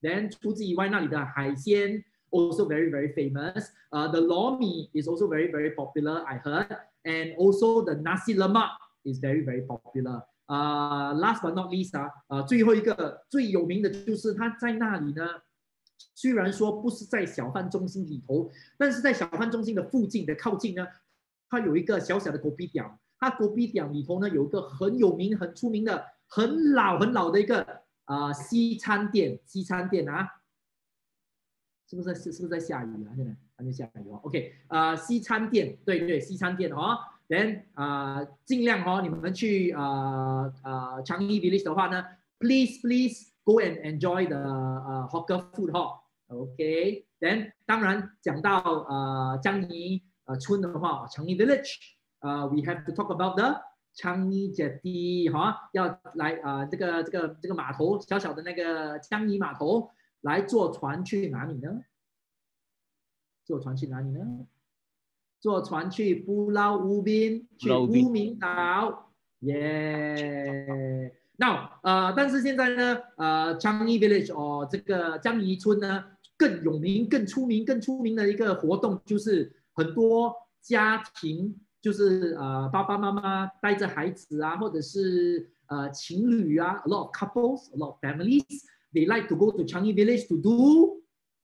Then 除此以外，那里的海鲜 also very very famous. Uh, the lor mee is also very very popular, I heard, and also the nasi lemak is very very popular. Uh, last but not least 啊，呃，最后一个最有名的就是它在那里呢。虽然说不是在小贩中心里头，但是在小贩中心的附近的靠近呢，它有一个小小的狗逼店。它狗逼店里头呢有一个很有名、很出名的、很老、很老的一个啊、呃、西餐店。西餐店啊，是不是是是不是在下雨啊？现在还没下雨哦。OK， 啊、呃，西餐店，对对，西餐店哦。Then 啊、呃，尽量哦，你们去啊啊长义 Village 的话呢 ，please please go and enjoy the 呃、uh, hawker food hall。OK，Then 当然讲到呃樟宜呃村的话，长义 Village， 呃、uh, we have to talk about the 樟宜 Jetty 哈，要来啊、呃、这个这个这个码头小小的那个樟宜码头。来坐船去哪里呢？坐船去哪里呢？坐船去布劳乌宾，去乌名岛，耶！那呃，但是现在呢，呃，樟宜 Village 哦，这个樟宜村呢，更有名、更出名、更出名的一个活动就是很多家庭，就是呃爸爸妈妈带着孩子啊，或者是呃情侣啊 ，a lot of couples, a lot of families。They like to go to Changi Village to do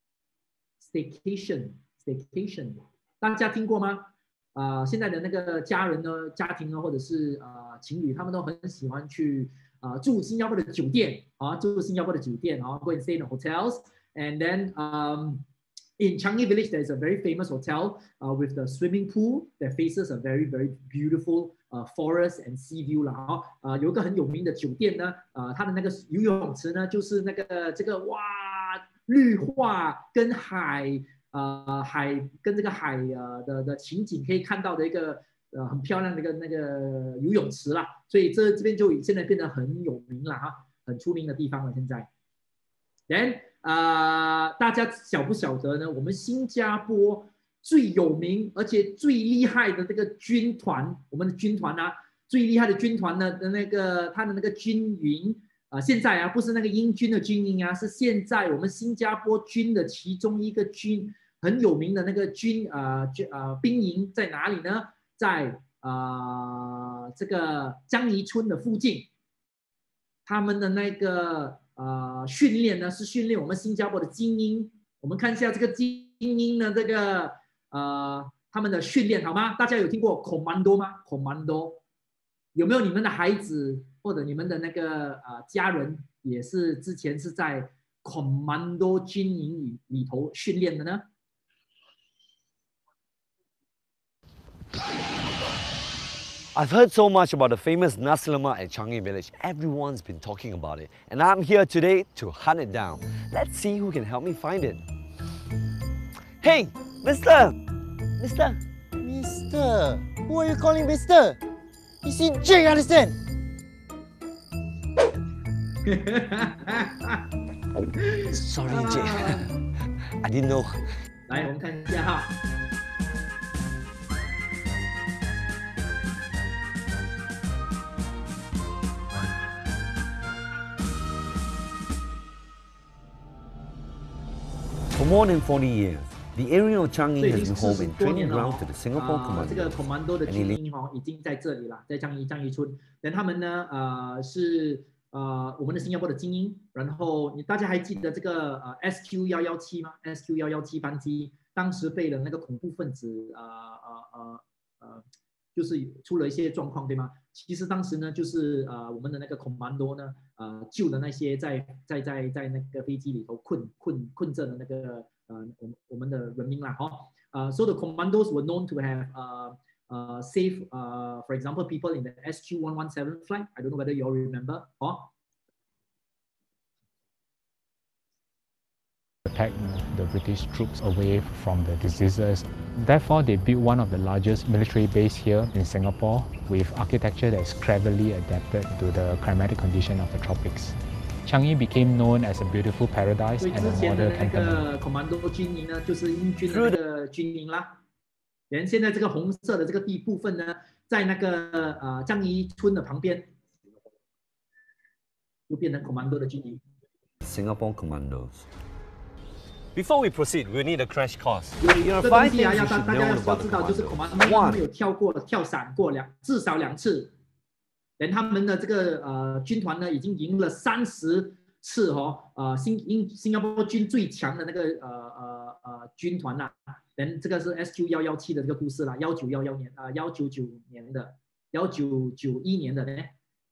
staycation. Staycation， 大家听过吗？啊、呃，现在的那个家人呢、家庭呢，或者是呃情侣，他们都很喜欢去啊、呃、住新加坡的酒店啊，住新加坡的酒店啊 ，go and stay in the hotels. And then um, in Changi Village, there is a very famous hotel uh, with the swimming pool that faces a very very beautiful uh, forest and sea view 啦啊，呃有一个很有名的酒店呢，呃它的那个游泳池呢就是那个这个哇绿化跟海呃海跟这个海呃的的情景可以看到的一个呃很漂亮的一个那个游泳池啦，所以这这边就现在变得很有名了哈，很出名的地方了现在。Then 啊、呃，大家晓不晓得呢？我们新加坡最有名而且最厉害的这个军团，我们的军团啊，最厉害的军团呢的那个他的那个军营啊、呃，现在啊不是那个英军的军营啊，是现在我们新加坡军的其中一个军很有名的那个军啊军啊兵营在哪里呢？在啊、呃、这个樟宜村的附近，他们的那个。呃，训练呢是训练我们新加坡的精英。我们看一下这个精英的这个呃他们的训练好吗？大家有听过 commando 吗 ？commando 有没有你们的孩子或者你们的那个呃家人也是之前是在 commando 军营里里头训练的呢？ I've heard so much about the famous nasi lemak at Changi Village. Everyone's been talking about it. And I'm here today to hunt it down. Let's see who can help me find it. Hey, mister! Mister! Mister? Who are you calling Mister? Is he Jake, understand? Sorry, Jake. I didn't know. 来，我们看一下哈。 For more than forty years, the area of Changi has been home and training ground to the Singapore 啊，这个 Commando. commando 的军营哈，已经在这里了，在樟宜樟宜村。但他们呢，呃，是呃我们的新加坡的精英。然后你大家还记得这个呃 S Q 一一七吗 ？S Q 一一七班机当时被了那个恐怖分子呃呃呃呃，就是出了一些状况，对吗？其实当时呢，就是呃我们的那个 commando 呢，呃救了那些在在在在那个飞机里头困困困着的那个呃我们我们的人民啦，哈，呃 so the commandos were known to have uh uh saved uh for example people in the S Q one one seven flight. I don't know whether you all remember, huh? Protect the British troops away from the diseases. Therefore, they built one of the largest military base here in Singapore with architecture that is cleverly adapted to the climatic condition of the tropics. Changi became known as a beautiful paradise and a model cantonment. commando 军营呢，就是英军的那个军营啦。连现在这个红色的这个地部分呢，在那个呃樟宜村的旁边，就变成 commando 的军营。 Singapore commandos. Before we proceed, we need a crash course. 有一个东西啊，要大大家要知道，就是 commando 他们有跳过、跳伞过两至少两次。连他们的这个呃军团呢，已经赢了三十次哦，呃新英新加坡军最强的那个呃呃呃军团呐、啊。连这个是 S Q 一一七的这个故事啦，一九一一年啊，一九九年的，一九九一年的呢。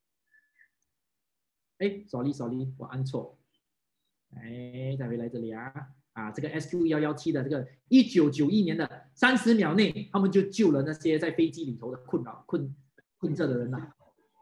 哎 ，sorry sorry， 我按错。哎，再回来这里啊。啊，这个 S Q 一一七的这个一九九一年的三十秒内，他们就救了那些在飞机里头的困扰、困困着的人呐。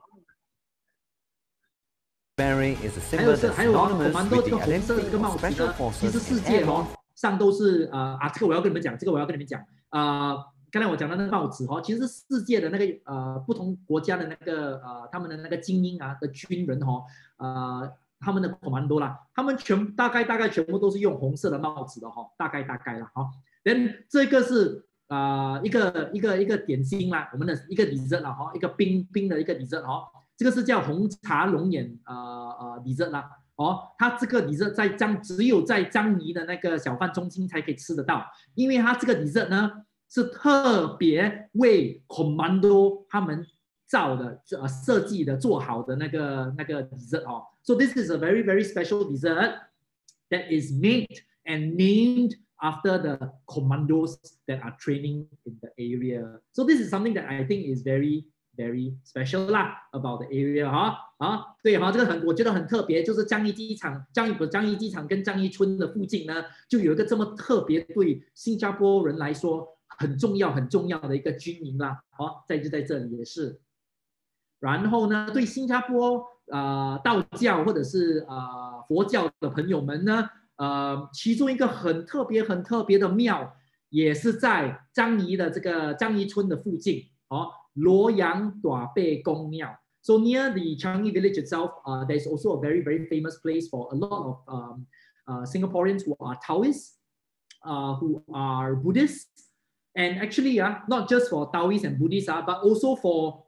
还有是还有啊，我们多这个红色的这个帽子呢，其实世界哦上都是呃啊，这个我要跟你们讲，这个我要跟你们讲啊、呃，刚才我讲的那个帽子哦，其实世界的那个呃不同国家的那个呃他们的那个精英啊的军人哦，呃。他们的 commando 啦，他们全大概大概全部都是用红色的帽子的哈、哦，大概大概啦哈。then 这个是啊、呃、一个一个一个点心啦，我们的一个 dessert 啦哈，一个冰冰的一个 dessert 哈，这个是叫红茶龙眼呃呃 dessert 啦哦，它这个 dessert 在张只有在樟宜的那个小贩中心才可以吃得到，因为它这个 dessert 呢是特别为 commando 他们造的呃设计的做好的那个那个 dessert 哦。So this is a very, very special dessert that is made and named after the commandos that are training in the area. So this is something that I think is very, very special 啦 about the area 哈啊，对哈，这个很我觉得很特别，就是樟宜机场、樟宜不樟宜机场跟樟宜村的附近呢，就有一个这么特别对新加坡人来说很重要、很重要的一个军营啦。好，在就在这里也是。然后呢，对新加坡呃道教或者是呃佛教的朋友们呢，呃，其中一个很特别、很特别的庙，也是在樟宜的这个樟宜村的附近哦，罗阳大贝公庙。So near the Changi village itself, uh, there's also a very, very famous place for a lot of um, uh, Singaporeans who are Taoists, uh, who are Buddhists, and actually, uh, not just for Taoists and Buddhists, uh, but also for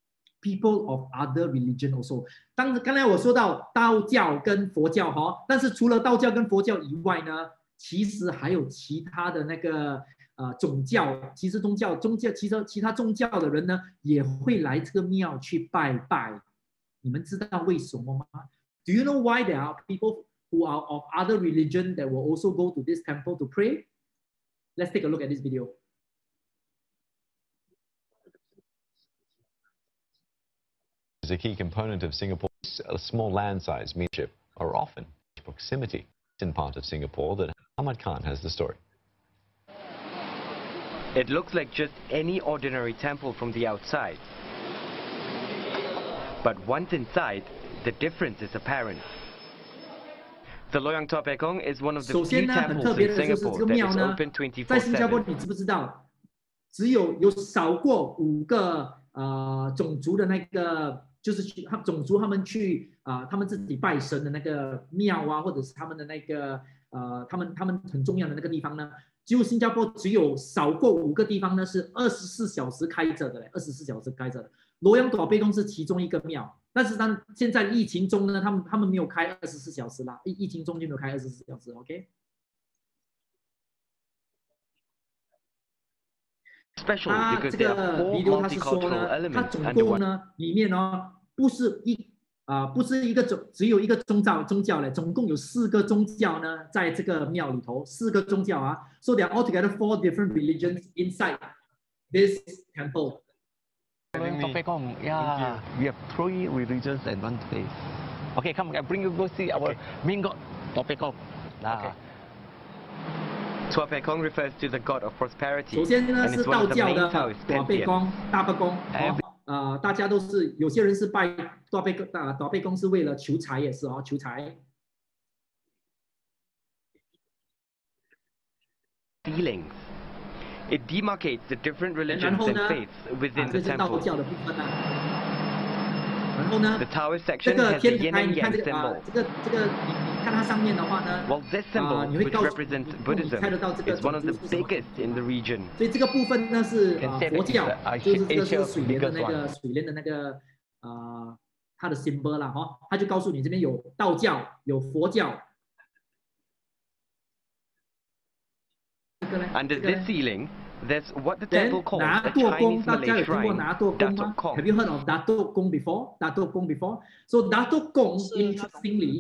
people of other religion also. 当刚才我说到道教跟佛教哈，但是除了道教跟佛教以外呢，其实还有其他的那个呃宗教，其实宗教宗教其实其他宗教的人呢也会来这个庙去拜拜。你们知道为什么吗 ？Do you know why there are people who are of other religion that will also go to this temple to pray? Let's take a look at this video. Is a key component of Singapore's small land size meanship are often proximity in part of Singapore that Ahmad Khan has the story. It looks like just any ordinary temple from the outside. But once inside, the difference is apparent. The Loyang Tua Pek Kong is one of the few temples in Singapore that is open twenty-four seven. 在新加坡，你知不知道，只有有少过五个呃种族的那个。就是去他种族他们去啊、呃，他们自己拜神的那个庙啊，或者是他们的那个呃，他们他们很重要的那个地方呢，只有新加坡只有少过五个地方呢是二十四小时开着的嘞，二十四小时开着的。罗阳大贝公是其中一个庙，但是当现在疫情中呢，他们他们没有开二十四小时啦，疫疫情中就没有开二十四小时 ，OK。它这个 video 它是说呢，它总共呢里面呢不是一啊、呃、不是一个宗只有一个宗教宗教嘞，总共有四个宗教呢在这个庙里头，四个宗教啊 ，so there are altogether four different religions inside this temple. Yeah, we have three religions and one faith. Okay, come, I bring you go see our main god, Tua Pek Kong. Okay. Tua Pek Kong refers to the god of prosperity. 首先呢是道教的大贝公、大伯公，哦，呃，大家都是有些人是拜大贝公，大大贝公是为了求财也是哦，求财。 Feelings. It demarcates the different religions and faiths within the temple. 道教的部分呢，然后呢， the Taoist 这 section 个 has the 天 yin 台， and 你看 yang 这个啊 symbol. 这个这个你你看它上面的话呢， Well, this symbol, 啊，你会 which 告诉 represents 你 Buddhism, 猜得到这个 is one of the 种族是什么 biggest in the region. 所以这个部分呢是啊 Can say 佛 that 教 it's the， 就是这个是 Asia's 水莲的 biggest 那个 one. 水莲的那个啊它的 symbol 啦，哈，它就告诉你这边有道教，有佛教。 Under this ceiling, there's what the temple calls a 拿舵弓， Chinese 大家 Malay 有听过 shrine, 拿舵弓吗 Datuk Kong. Have you heard of 拿舵弓 before? 拿舵弓 before? So 拿舵弓 interestingly,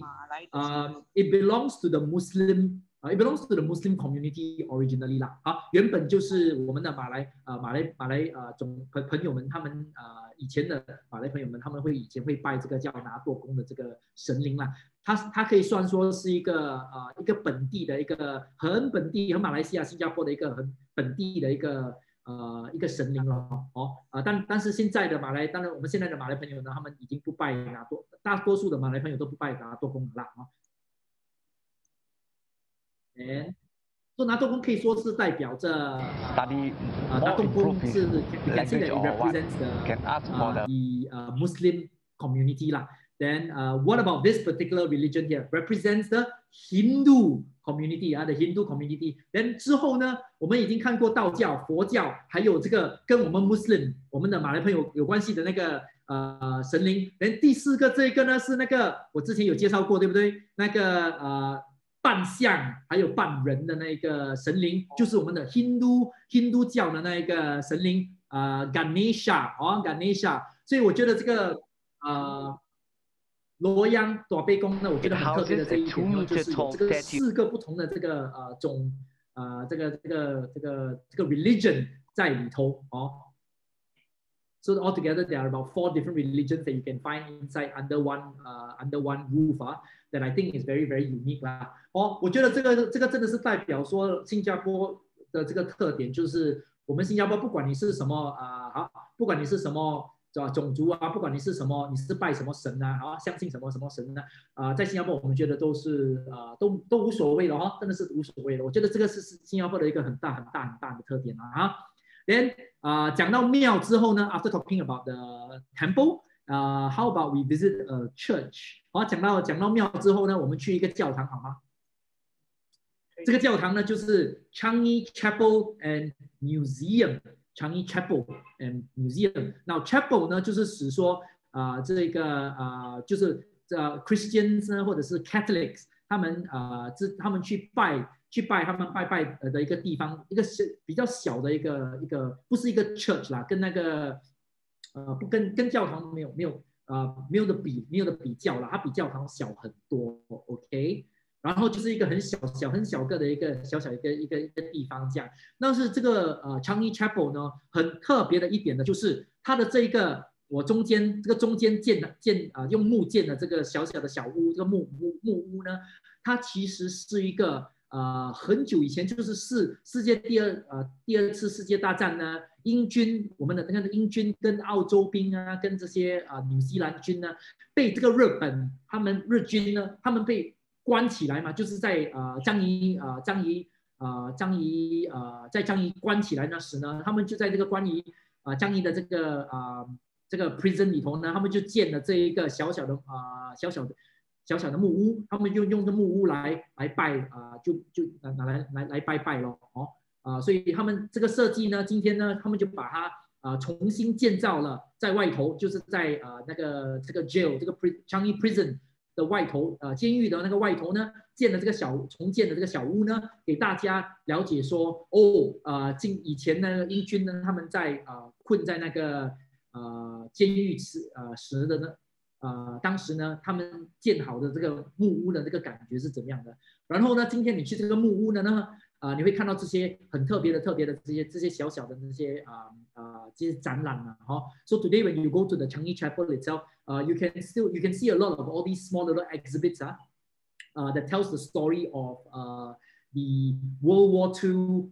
um, it belongs to the Muslim. Uh, it belongs to the Muslim community originally 啦，啊，原本就是我们的马来呃马来马来呃总朋朋友们，他们呃以前的马来朋友们，他们会以前会拜这个叫拿舵弓的这个神灵啦，它它可以算说是一个呃一个本地的一个很本地和马来西亚、新加坡的一个很本地的一个呃一个神灵了哦啊、呃，但但是现在的马来，当然我们现在的马来朋友呢，他们已经不拜拿舵，大多数的马来朋友都不拜拿舵弓了啦啊。And 说拿舵弓可以说是代表着啊，拿舵弓是 you can say that it represents the uh, the uh, Muslim community 啦。Then uh, what about this particular religion here? Represents the Hindu community 啊，the Hindu community. Then 之后呢，我们已经看过道教、佛教，还有这个跟我们 Muslim 我们的马来朋友有关系的那个呃神灵。Then 第四个这个呢是那个我之前有介绍过，对不对？那个呃。半像还有半人的那个神灵，就是我们的 Hindu Hindu 教的那一个神灵，呃 Ganesha 哦 Ganesha， 所以我觉得这个呃罗央大悲宫呢，我觉得很特别的这一点呢，就是有这个四个不同的这个呃种呃这个这个这个这个 religion 在里头哦。So altogether, there are about four different religions that you can find inside under one uh, under one roof 啊、uh, that I think is very very unique 啦。哦，我觉得这个这个真的是代表说新加坡的这个特点，就是我们新加坡不管你是什么啊好、呃，不管你是什么种族啊，不管你是什么，你是拜什么神啊，啊相信什么什么神呢、啊？啊、呃，在新加坡我们觉得都是啊、呃、都都无所谓的哈、哦，真的是无所谓的。我觉得这个是新加坡的一个很大很大很大的特点啊。Then 啊、呃，讲到庙之后呢 ，after talking about the temple， 啊、uh, ，how about we visit a church？ 好，讲到讲到庙之后呢，我们去一个教堂好吗？这个教堂呢，就是 Changi Chapel and Museum。Changi Chapel and Museum。那 Chapel 呢，就是指说啊、呃，这个啊、呃，就是呃 Christians 呢，或者是 Catholics， 他们啊，这、呃、他们去拜。去拜他们拜拜的一个地方，一个是比较小的一个一个，不是一个 church 啦，跟那个呃不跟跟教堂没有没有呃没有的比没有的比较啦，它比教堂小很多 ，OK， 然后就是一个很小小很小个的一个小小一个一个一个地方这样。但是这个呃 Changi Chapel 呢，很特别的一点呢，就是它的这一个我中间这个中间建的建啊、呃、用木建的这个小小的小屋，这个木木木屋呢，它其实是一个。呃，很久以前就是世世界第二呃第二次世界大战呢，英军我们的那个英军跟澳洲兵啊，跟这些啊、呃、纽西兰军呢，被这个日本他们日军呢，他们被关起来嘛，就是在呃樟宜呃樟宜呃樟宜呃在樟宜关起来那时呢，他们就在这个关于啊樟宜的这个啊、呃、这个 prison 里头呢，他们就建了这一个小小的啊、呃、小小的。小小的木屋，他们就用这木屋来来拜啊、呃，就就拿来来来拜拜咯，哦啊、呃，所以他们这个设计呢，今天呢，他们就把它啊、呃、重新建造了，在外头就是在啊、呃、那个这个 jail 这个 Changi Prison 的外头，呃监狱的那个外头呢，建了这个小重建的这个小屋呢，给大家了解说，哦啊，今、呃、以前呢英军呢他们在啊、呃、困在那个呃监狱时呃时的呢。呃，当时呢，他们建好的这个木屋的这个感觉是怎么样的？然后呢，今天你去这个木屋呢，呢，呃，你会看到这些很特别的、特别的这些这些小小的这些啊啊、呃呃、这些展览啊，哈。So today when you go to the Changi Chapel itself, uh, you can still you can see a lot of all these small little exhibits, ah, uh, that tells the story of uh the World War Two,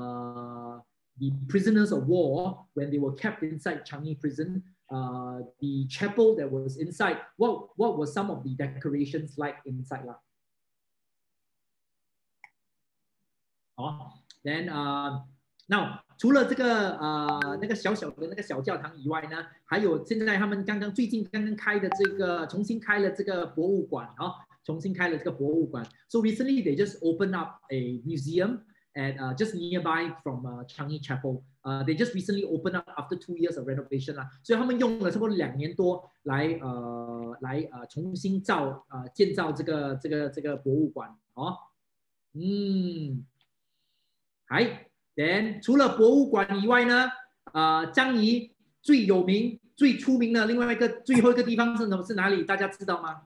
uh, the prisoners of war when they were kept inside Changi Prison. Uh, the chapel that was inside, what what were some of the decorations like inside 啦？好 ，then 啊、uh, ，now 除了这个呃那个小小的那个小教堂以外呢，还有现在他们刚刚最近刚刚开的这个重新开了这个博物馆啊，重新开了这个博物馆。So recently they just opened up a museum at uh, just nearby from uh, Changi Chapel. Uh, they just recently opened up after two years of renovation 啦，所以他们用了差不多两年多来呃来呃重新造呃建造这个这个这个博物馆哦。嗯，还 then 除了博物馆以外呢，呃樟宜最有名最出名的另外一个最后一个地方是什么？是哪里？大家知道吗？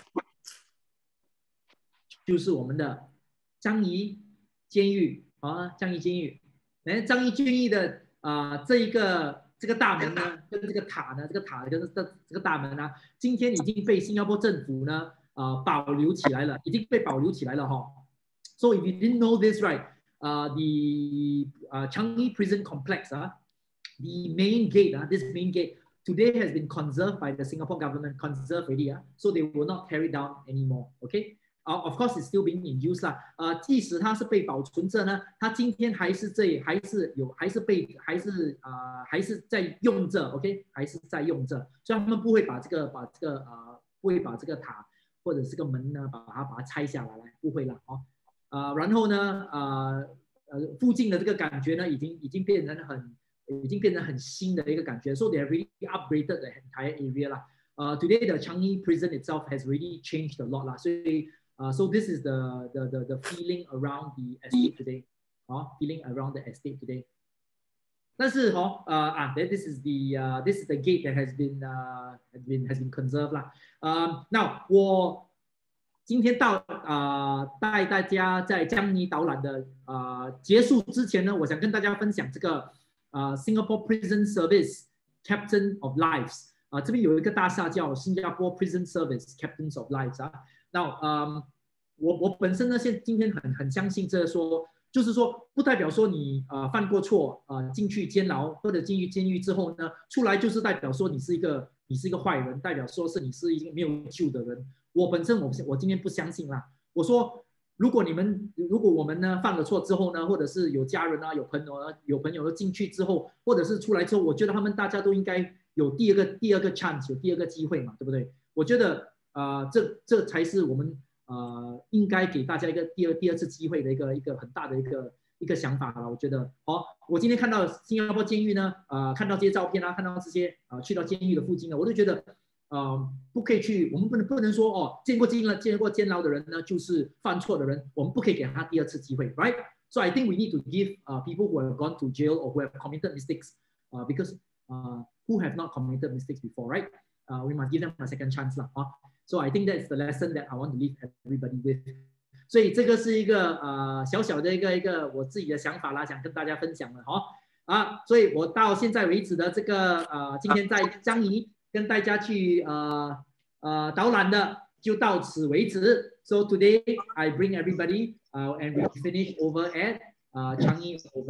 就是我们的樟宜监狱啊，樟宜监狱。哎，樟宜监狱的啊、呃、这一个这个大门呢，跟这个塔呢，这个塔跟这这个大门呢，今天已经被新加坡政府呢呃保留起来了，已经被保留起来了哈。So if you didn't know this, right, uh, the uh, Changi Prison Complex, uh, the main gate, uh, this main gate today has been conserved by the Singapore government, conserved already, uh, so they will not tear it down anymore. Okay. Uh, of course, it's still being in use 啦。呃，即使它是被保存着呢，它今天还是这还是有还是被还是啊、呃、还是在用着 ，OK， 还是在用着，所以他们不会把这个把这个呃不会把这个塔或者这个门呢把它把它拆下来，不会了哦。呃，然后呢，呃呃附近的这个感觉呢，已经已经变成很已经变成很新的一个感觉 ，so they have really upgraded the entire area 啦。呃 ，today the Changi prison itself has really changed a lot 啦，所以。Uh, so this is the, the the the feeling around the estate today, uh, feeling around the estate today. 但是哦，呃啊 ，this is the uh, this is the gate that has been uh has been has been conserved 啦。呃，那我今天到啊、呃、带大家在樟宜导览的啊、呃、结束之前呢，我想跟大家分享这个啊、呃、Singapore Prison Service Captain of Lives 啊、呃，这边有一个大厦叫新加坡 Prison Service Captains of Lives 啊。那嗯，我我本身呢，现今天很很相信这说，就是说，不代表说你呃犯过错，呃进去监牢或者进去监狱之后呢，出来就是代表说你是一个你是一个坏人，代表说是你是一个没有救的人。我本身我我今天不相信啦。我说，如果你们如果我们呢犯了错之后呢，或者是有家人啊、有朋友啊、有朋友进去之后，或者是出来之后，我觉得他们大家都应该有第二个第二个 chance， 有第二个机会嘛，对不对？我觉得。呃，这这才是我们呃应该给大家一个第二第二次机会的一个一个很大的一个一个想法了。我觉得，哦，我今天看到新加坡监狱呢，呃，看到这些照片啊，看到这些呃去到监狱的附近呢，我就觉得，呃，不可以去，我们不能不能说哦，见过监了见过监牢的人呢就是犯错的人，我们不可以给他第二次机会 ，right？ So I think we need to give uh, people who have gone to jail or who have committed mistakes, uh, because uh, who have not committed mistakes before, right? Uh, we must give them a second chance 啦，啊。So I think that's the lesson that I want to leave everybody with. 所以这个是一个呃小小的一个一个我自己的想法啦，想跟大家分享的哈啊，所以我到现在为止的这个呃今天在樟宜跟大家去呃呃导览的就到此为止。So today I bring everybody uh, and we finish over at uh, Changi over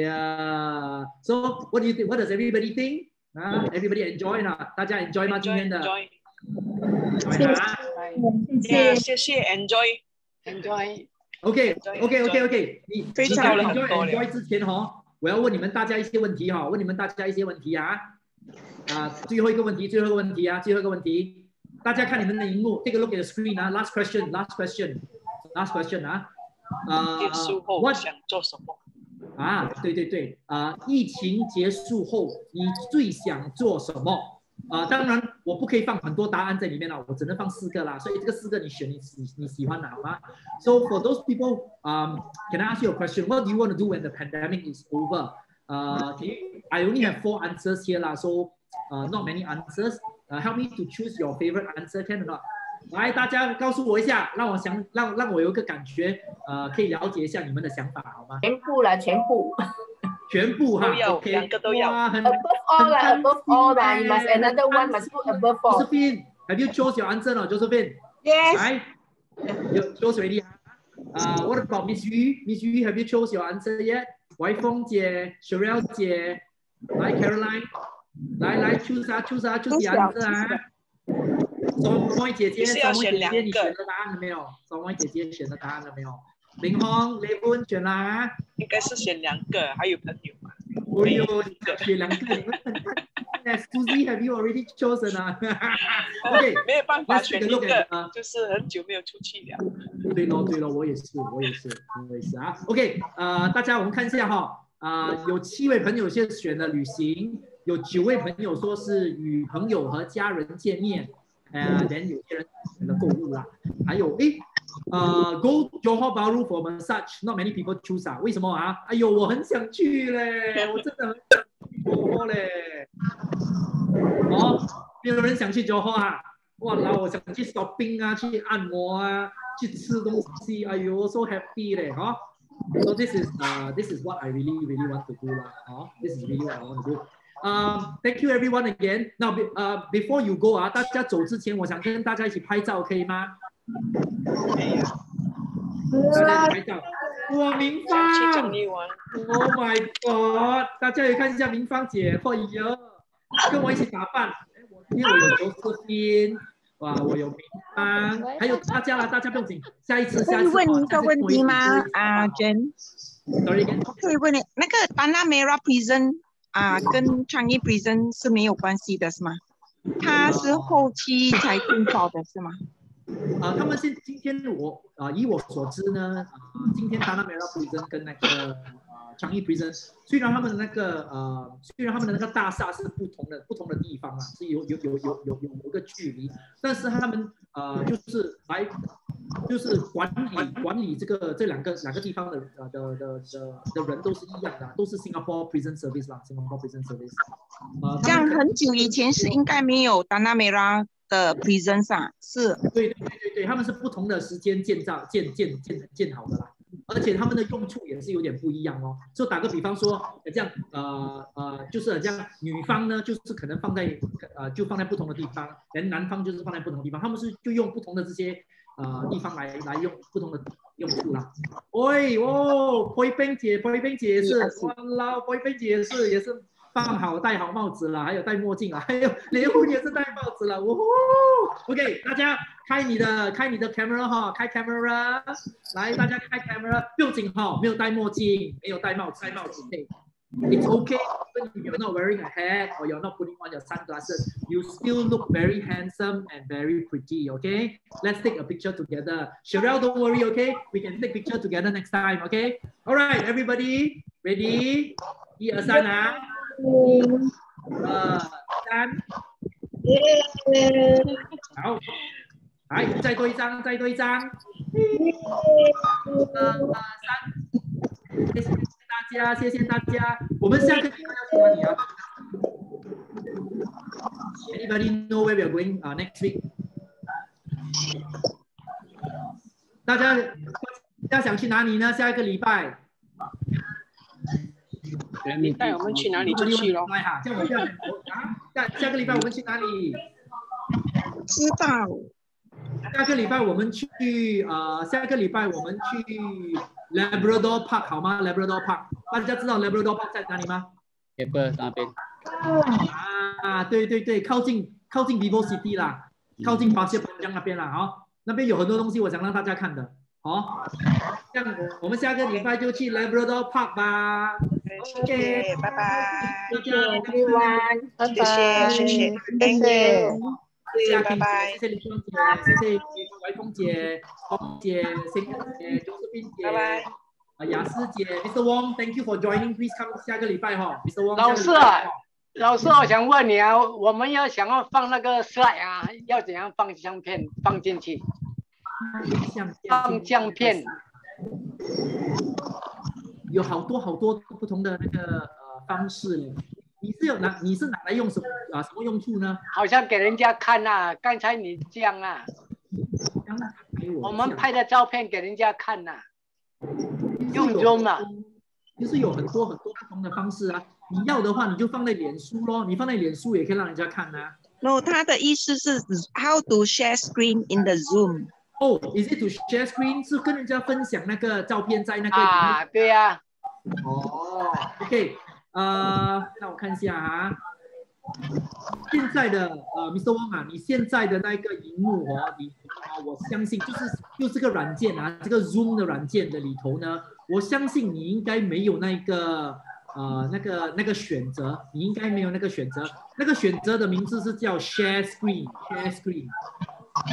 here. So what do you think? What does everybody think? 啊 ，everybody enjoy 啦，大家 enjoy 吗？今天的 enjoy。 谢谢， 谢谢 ，enjoy enjoy。 OK OK OK OK， 你非常 enjoy enjoy 之前哈，我要问你们大家一些问题哈，问你们大家一些问题啊啊，最后一个问题，最后一个问题啊，最后一个问题，大家看你们的荧幕 ，take a look at the screen 啊 ，last question，last question，last question 啊，啊， 结束后想做什么？ 啊，对对对，啊，疫情结束后你最想做什么？啊、呃，当然我不可以放很多答案在里面了，我只能放四个啦，所以这个四个你选你你你喜欢哪好吗 ？So for those people, um, can I ask you a question? What do you want to do when the pandemic is over? Uh, can you, I only have four answers here lah, so uh, not many answers. Uh, help me to choose your favorite answer, can or not? 来，大家告诉我一下，让我想让让我有一个感觉，呃，可以了解一下你们的想法，好吗？ 全部啦，全部。 全部哈， 都要，两个都要。 Above all 啦 ，above all 啦 ，you must another one must put above all. Josephine, have you chose your answer now, Josephine? Yes. Right? You chose already. Uh, what about Miss Yu? Miss Yu, have you chose your answer yet? 歪凤姐 ，Cheryl 姐，来 Caroline， 来来 choose 啊 choose 啊 choose 你 answer 啊。双妹姐姐，双妹姐姐，你选的答案了没有？双妹姐姐选的答案了没有？林峰、雷文选啦， 应该是选两个，还有朋友嘛？ 哦呦，选两个，你们很看。Susie, have you already chosen 啊 ？OK， 没有办法选一个，就是很久没有出去了。 对咯对咯，我也是我也是我也是啊。OK， 呃，大家我们看一下哈，啊、呃，有七位朋友先选了旅行，有九位朋友说是与朋友和家人见面，呃，然有些人选了购物啦，还有诶。呃 ，Go Johor Bahru for massage，not many people choose 啊？为什么啊？哎呦，我很想去嘞，我真的很想去 Johor 嘞。哦，没有人想去 Johor 啊？哇啦，我想去 shopping 啊，去按摩啊，去吃东西，哎呦 ，so happy 嘞，哈、哦。So this is uh this is what I really really want to do 啦，哦 ，this is really what I want to do. Um, thank you everyone again. Now, uh, before you go 啊，大家走之前，我想跟大家一起拍照，可以吗？大家一起拍照。哇，明芳 ！Oh my god！ 大家也看一下明芳姐，哎呀，跟我一起打扮。因为我有周世斌，哇，我有明芳，还有大家啦，大家不用紧，下一次下一次。 可以问你一个问题吗？啊 ，Jen。Sorry again。 可以问你，那个 Tanah Merah Prison 啊，跟 Changi Prison 是没有关系的，是吗？它是后期才建造的，是吗？ 啊、呃，他们现今天我啊、呃，以我所知呢，呃，今天 Tanah Merah Prison 跟那个呃 Changi Prison， 虽然他们的那个呃，虽然他们的那个大厦是不同的不同的地方啊，是有有有有有有有个距离，但是他们呃就是来就是管理管理这个这两个两个地方的呃的的的的人都是一样的，都是 Singapore Prison Service 啦 ，Singapore Prison Service。呃， 这样很久以前是应该没有 Tanah Merah 的 prison 上是， 对对对对对，他们是不同的时间建造建建建建好的啦，而且他们的用处也是有点不一样哦。就打个比方说，这样呃呃，就是这样，女方呢就是可能放在呃就放在不同的地方，然男方就是放在不同的地方，他们是就用不同的这些呃地方来来用不同的用处啦。喂哦，灰冰姐，灰冰姐也是，哇啦，灰冰姐也是也是。放好戴好帽子了，还有戴墨镜了，还有连婚也是戴帽子了，哇 ！OK， 大家开你的开你的 camera 哈，开 camera， 来大家开 camera， 不用紧哈，没有戴墨镜，没有戴帽子，戴帽子对 ，It's okay even if you're not wearing a hat or you're not putting on your sunglasses, you still look very handsome and very pretty. Okay, let's take a picture together. Sherelle, don't worry. Okay, we can take picture together next time. Okay, all right, everybody, ready? 一二三啊！二三，好，来再多一张，再多一张，二三，谢谢大家，谢谢大家。我们下个礼拜要去哪里啊 ？Anybody know where we are going? 啊、uh, ，next week。大家大家想去哪里呢？下一个礼拜。 你带我们去哪里就去咯。 哈，这样我这样啊，下下个礼拜我们去哪里？ 知道。 下个礼拜我们去呃，下个礼拜我们去 Labrador Park 好吗 ？Labrador Park， 大家知道 Labrador Park 在哪里吗 ？Paper 那边。 啊，对对对，靠近靠近 Vivo City 啦，靠近巴士滨江那边啦，哦，那边有很多东西我想让大家看的。好，这样我们下个礼拜就去 Labrador Park 吧。OK， 拜拜。 谢谢 everyone， 拜拜，谢谢，谢谢 ，Thank you， 谢谢拜拜， 谢谢李双姐，谢谢怀峰姐、红姐、星姐、周世斌姐，拜拜。啊，雅思姐 ，Mister Wong，Thank you for joining，Please come 下个礼拜哈 ，Mister Wong。 老师，老师，我想问你啊，我们要想要放那个 slide 啊，要怎样放相片放进去？放相片。 有好多好多不同的那个呃方式嘞，你是有拿你是拿来用什么啊什么用处呢？ 好像给人家看啊，刚才你这样啊，我们拍的照片给人家看呐、啊，用 Zoom 啊， 就是有很多很多不同的方式啊。你要的话，你就放在脸书咯，你放在脸书也可以让人家看啊。 No， 他的意思是 how to share screen in the Zoom。 哦 ，is it to share screen？ 是跟人家分享那个照片在那个啊，对呀、啊。 哦 ，OK， 呃，那我看一下啊，现在的呃 ，Mister Wong 啊，你现在的那个荧幕哦，里头啊，我相信就是就这个软件啊，这个 Zoom 的软件的里头呢，我相信你应该没有那个呃那个那个选择，你应该没有那个选择，那个选择的名字是叫 Share Screen，Share Screen。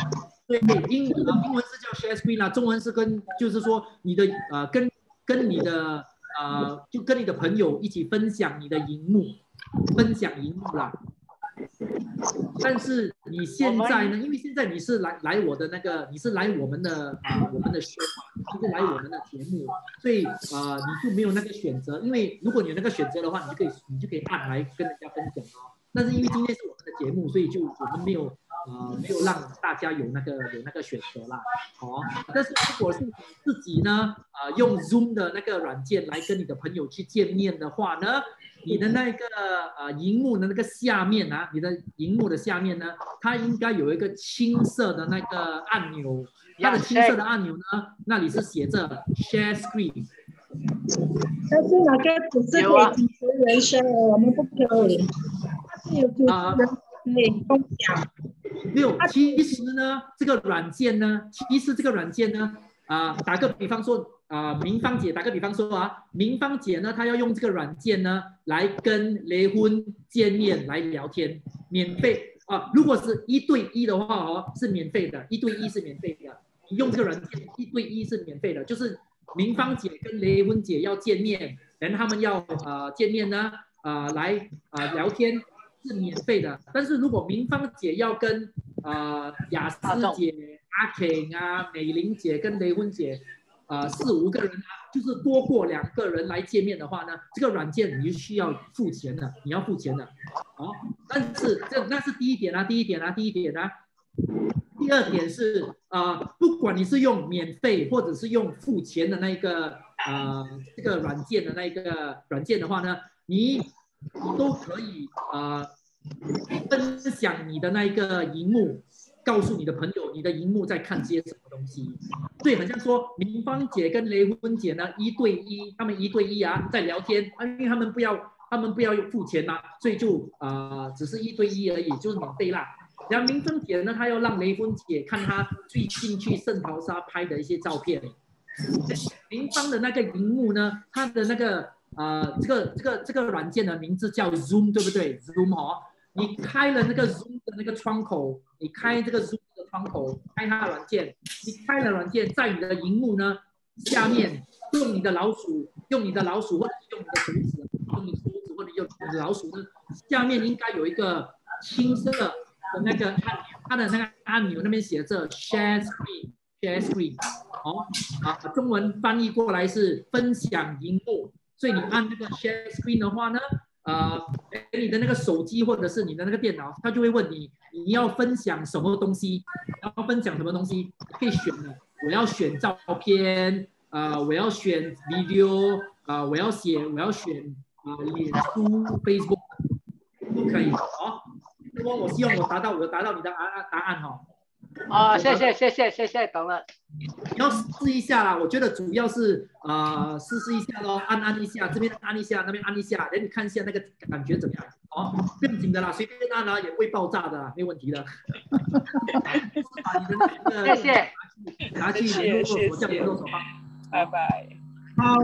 对，英啊英文是叫 share screen 啦，中文是跟就是说你的呃跟跟你的呃就跟你的朋友一起分享你的荧幕，分享荧幕啦。但是你现在呢？因为现在你是来来我的那个，你是来我们的啊、呃、我们的 show 嘛，你是来我们的节目，所以啊、呃、你就没有那个选择。因为如果你有那个选择的话，你就可以你就可以按来跟人家分享哦。但是因为今天是我们的节目，所以就我们没有呃没有让大家有那个有那个选择啦。哦，但是如果是你自己呢，呃用 Zoom 的那个软件来跟你的朋友去见面的话呢？你的那个呃荧幕的那个下面啊，你的荧幕的下面呢，它应该有一个青色的那个按钮，它的青色的按钮呢，那里是写着 Share Screen。 但是那个只是给主持人 share，我们不可以。有主持人可以分享。 没有，其实呢，这个软件呢，其实这个软件呢，啊、呃，打个比方说。啊、呃，明芳姐，打个比方说啊，明芳姐呢，她要用这个软件呢，来跟雷婚见面来聊天，免费啊。如果是一对一的话哦，是免费的，一对一是免费的。你用这个软件一对一是免费的，就是明芳姐跟雷婚姐要见面，然后他们要呃见面呢，呃来呃聊天是免费的。但是如果明芳姐要跟呃雅思姐、阿 King 啊、美玲姐跟雷婚姐。呃，四五个人啊，就是多过两个人来见面的话呢，这个软件你就需要付钱的，你要付钱的，哦。但是这那是第一点啊，第一点啊，第一点啊。第二点是呃，不管你是用免费或者是用付钱的那个呃这个软件的那个软件的话呢，你你都可以呃分享你的那个荧幕。告诉你的朋友，你的荧幕在看些什么东西。对，好像说明芳姐跟雷婚姐呢一对一，他们一对一啊在聊天，因为他们不要他们不要付钱嘛，所以就呃只是一对一而已，就是免费啦。然后明芳姐呢，她要让雷婚姐看她最近去圣淘沙拍的一些照片。明芳的那个荧幕呢，它的那个呃这个这个这个软件的名字叫 Zoom， 对不对 ？Zoom 哦。你开了那个 Zoom 的那个窗口，你开这个 Zoom 的窗口，开它的软件，你开了软件，在你的荧幕呢下面用你的老鼠，用你的老鼠或者用你的手指，用你的手指或者用你的老鼠呢，下面应该有一个青色的那个按钮，它的那个按钮那边写着 Share Screen，Share Screen， 哦啊，中文翻译过来是分享荧幕，所以你按那个 Share Screen 的话呢。呃，你的那个手机或者是你的那个电脑，他就会问你，你要分享什么东西？要分享什么东西？可以选的，我要选照片，呃，我要选 video， 啊、呃，我要写，我要选啊、呃，脸书、Facebook 都可以。好，那么我希望我达到，我达到你的答案答案哈。 哦，谢谢谢谢谢谢，懂了。 你要试一下啦，我觉得主要是呃试试一下咯，按按一下，这边按一下，那边按一下，等你看一下那个感觉怎么样？哦，不用紧的啦，随便按啊，也不会爆炸的啦，没有问题的。把你的那个谢谢， 拿去联络所，叫联络所吧。 拜拜。 好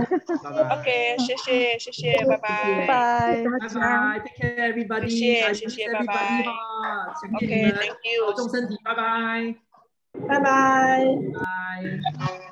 ，OK， 谢谢谢谢，拜拜， 拜拜拜拜 ，Take care everybody， 谢谢谢谢，拜拜。 OK， thank you，保重身体，拜拜， 拜拜， 拜。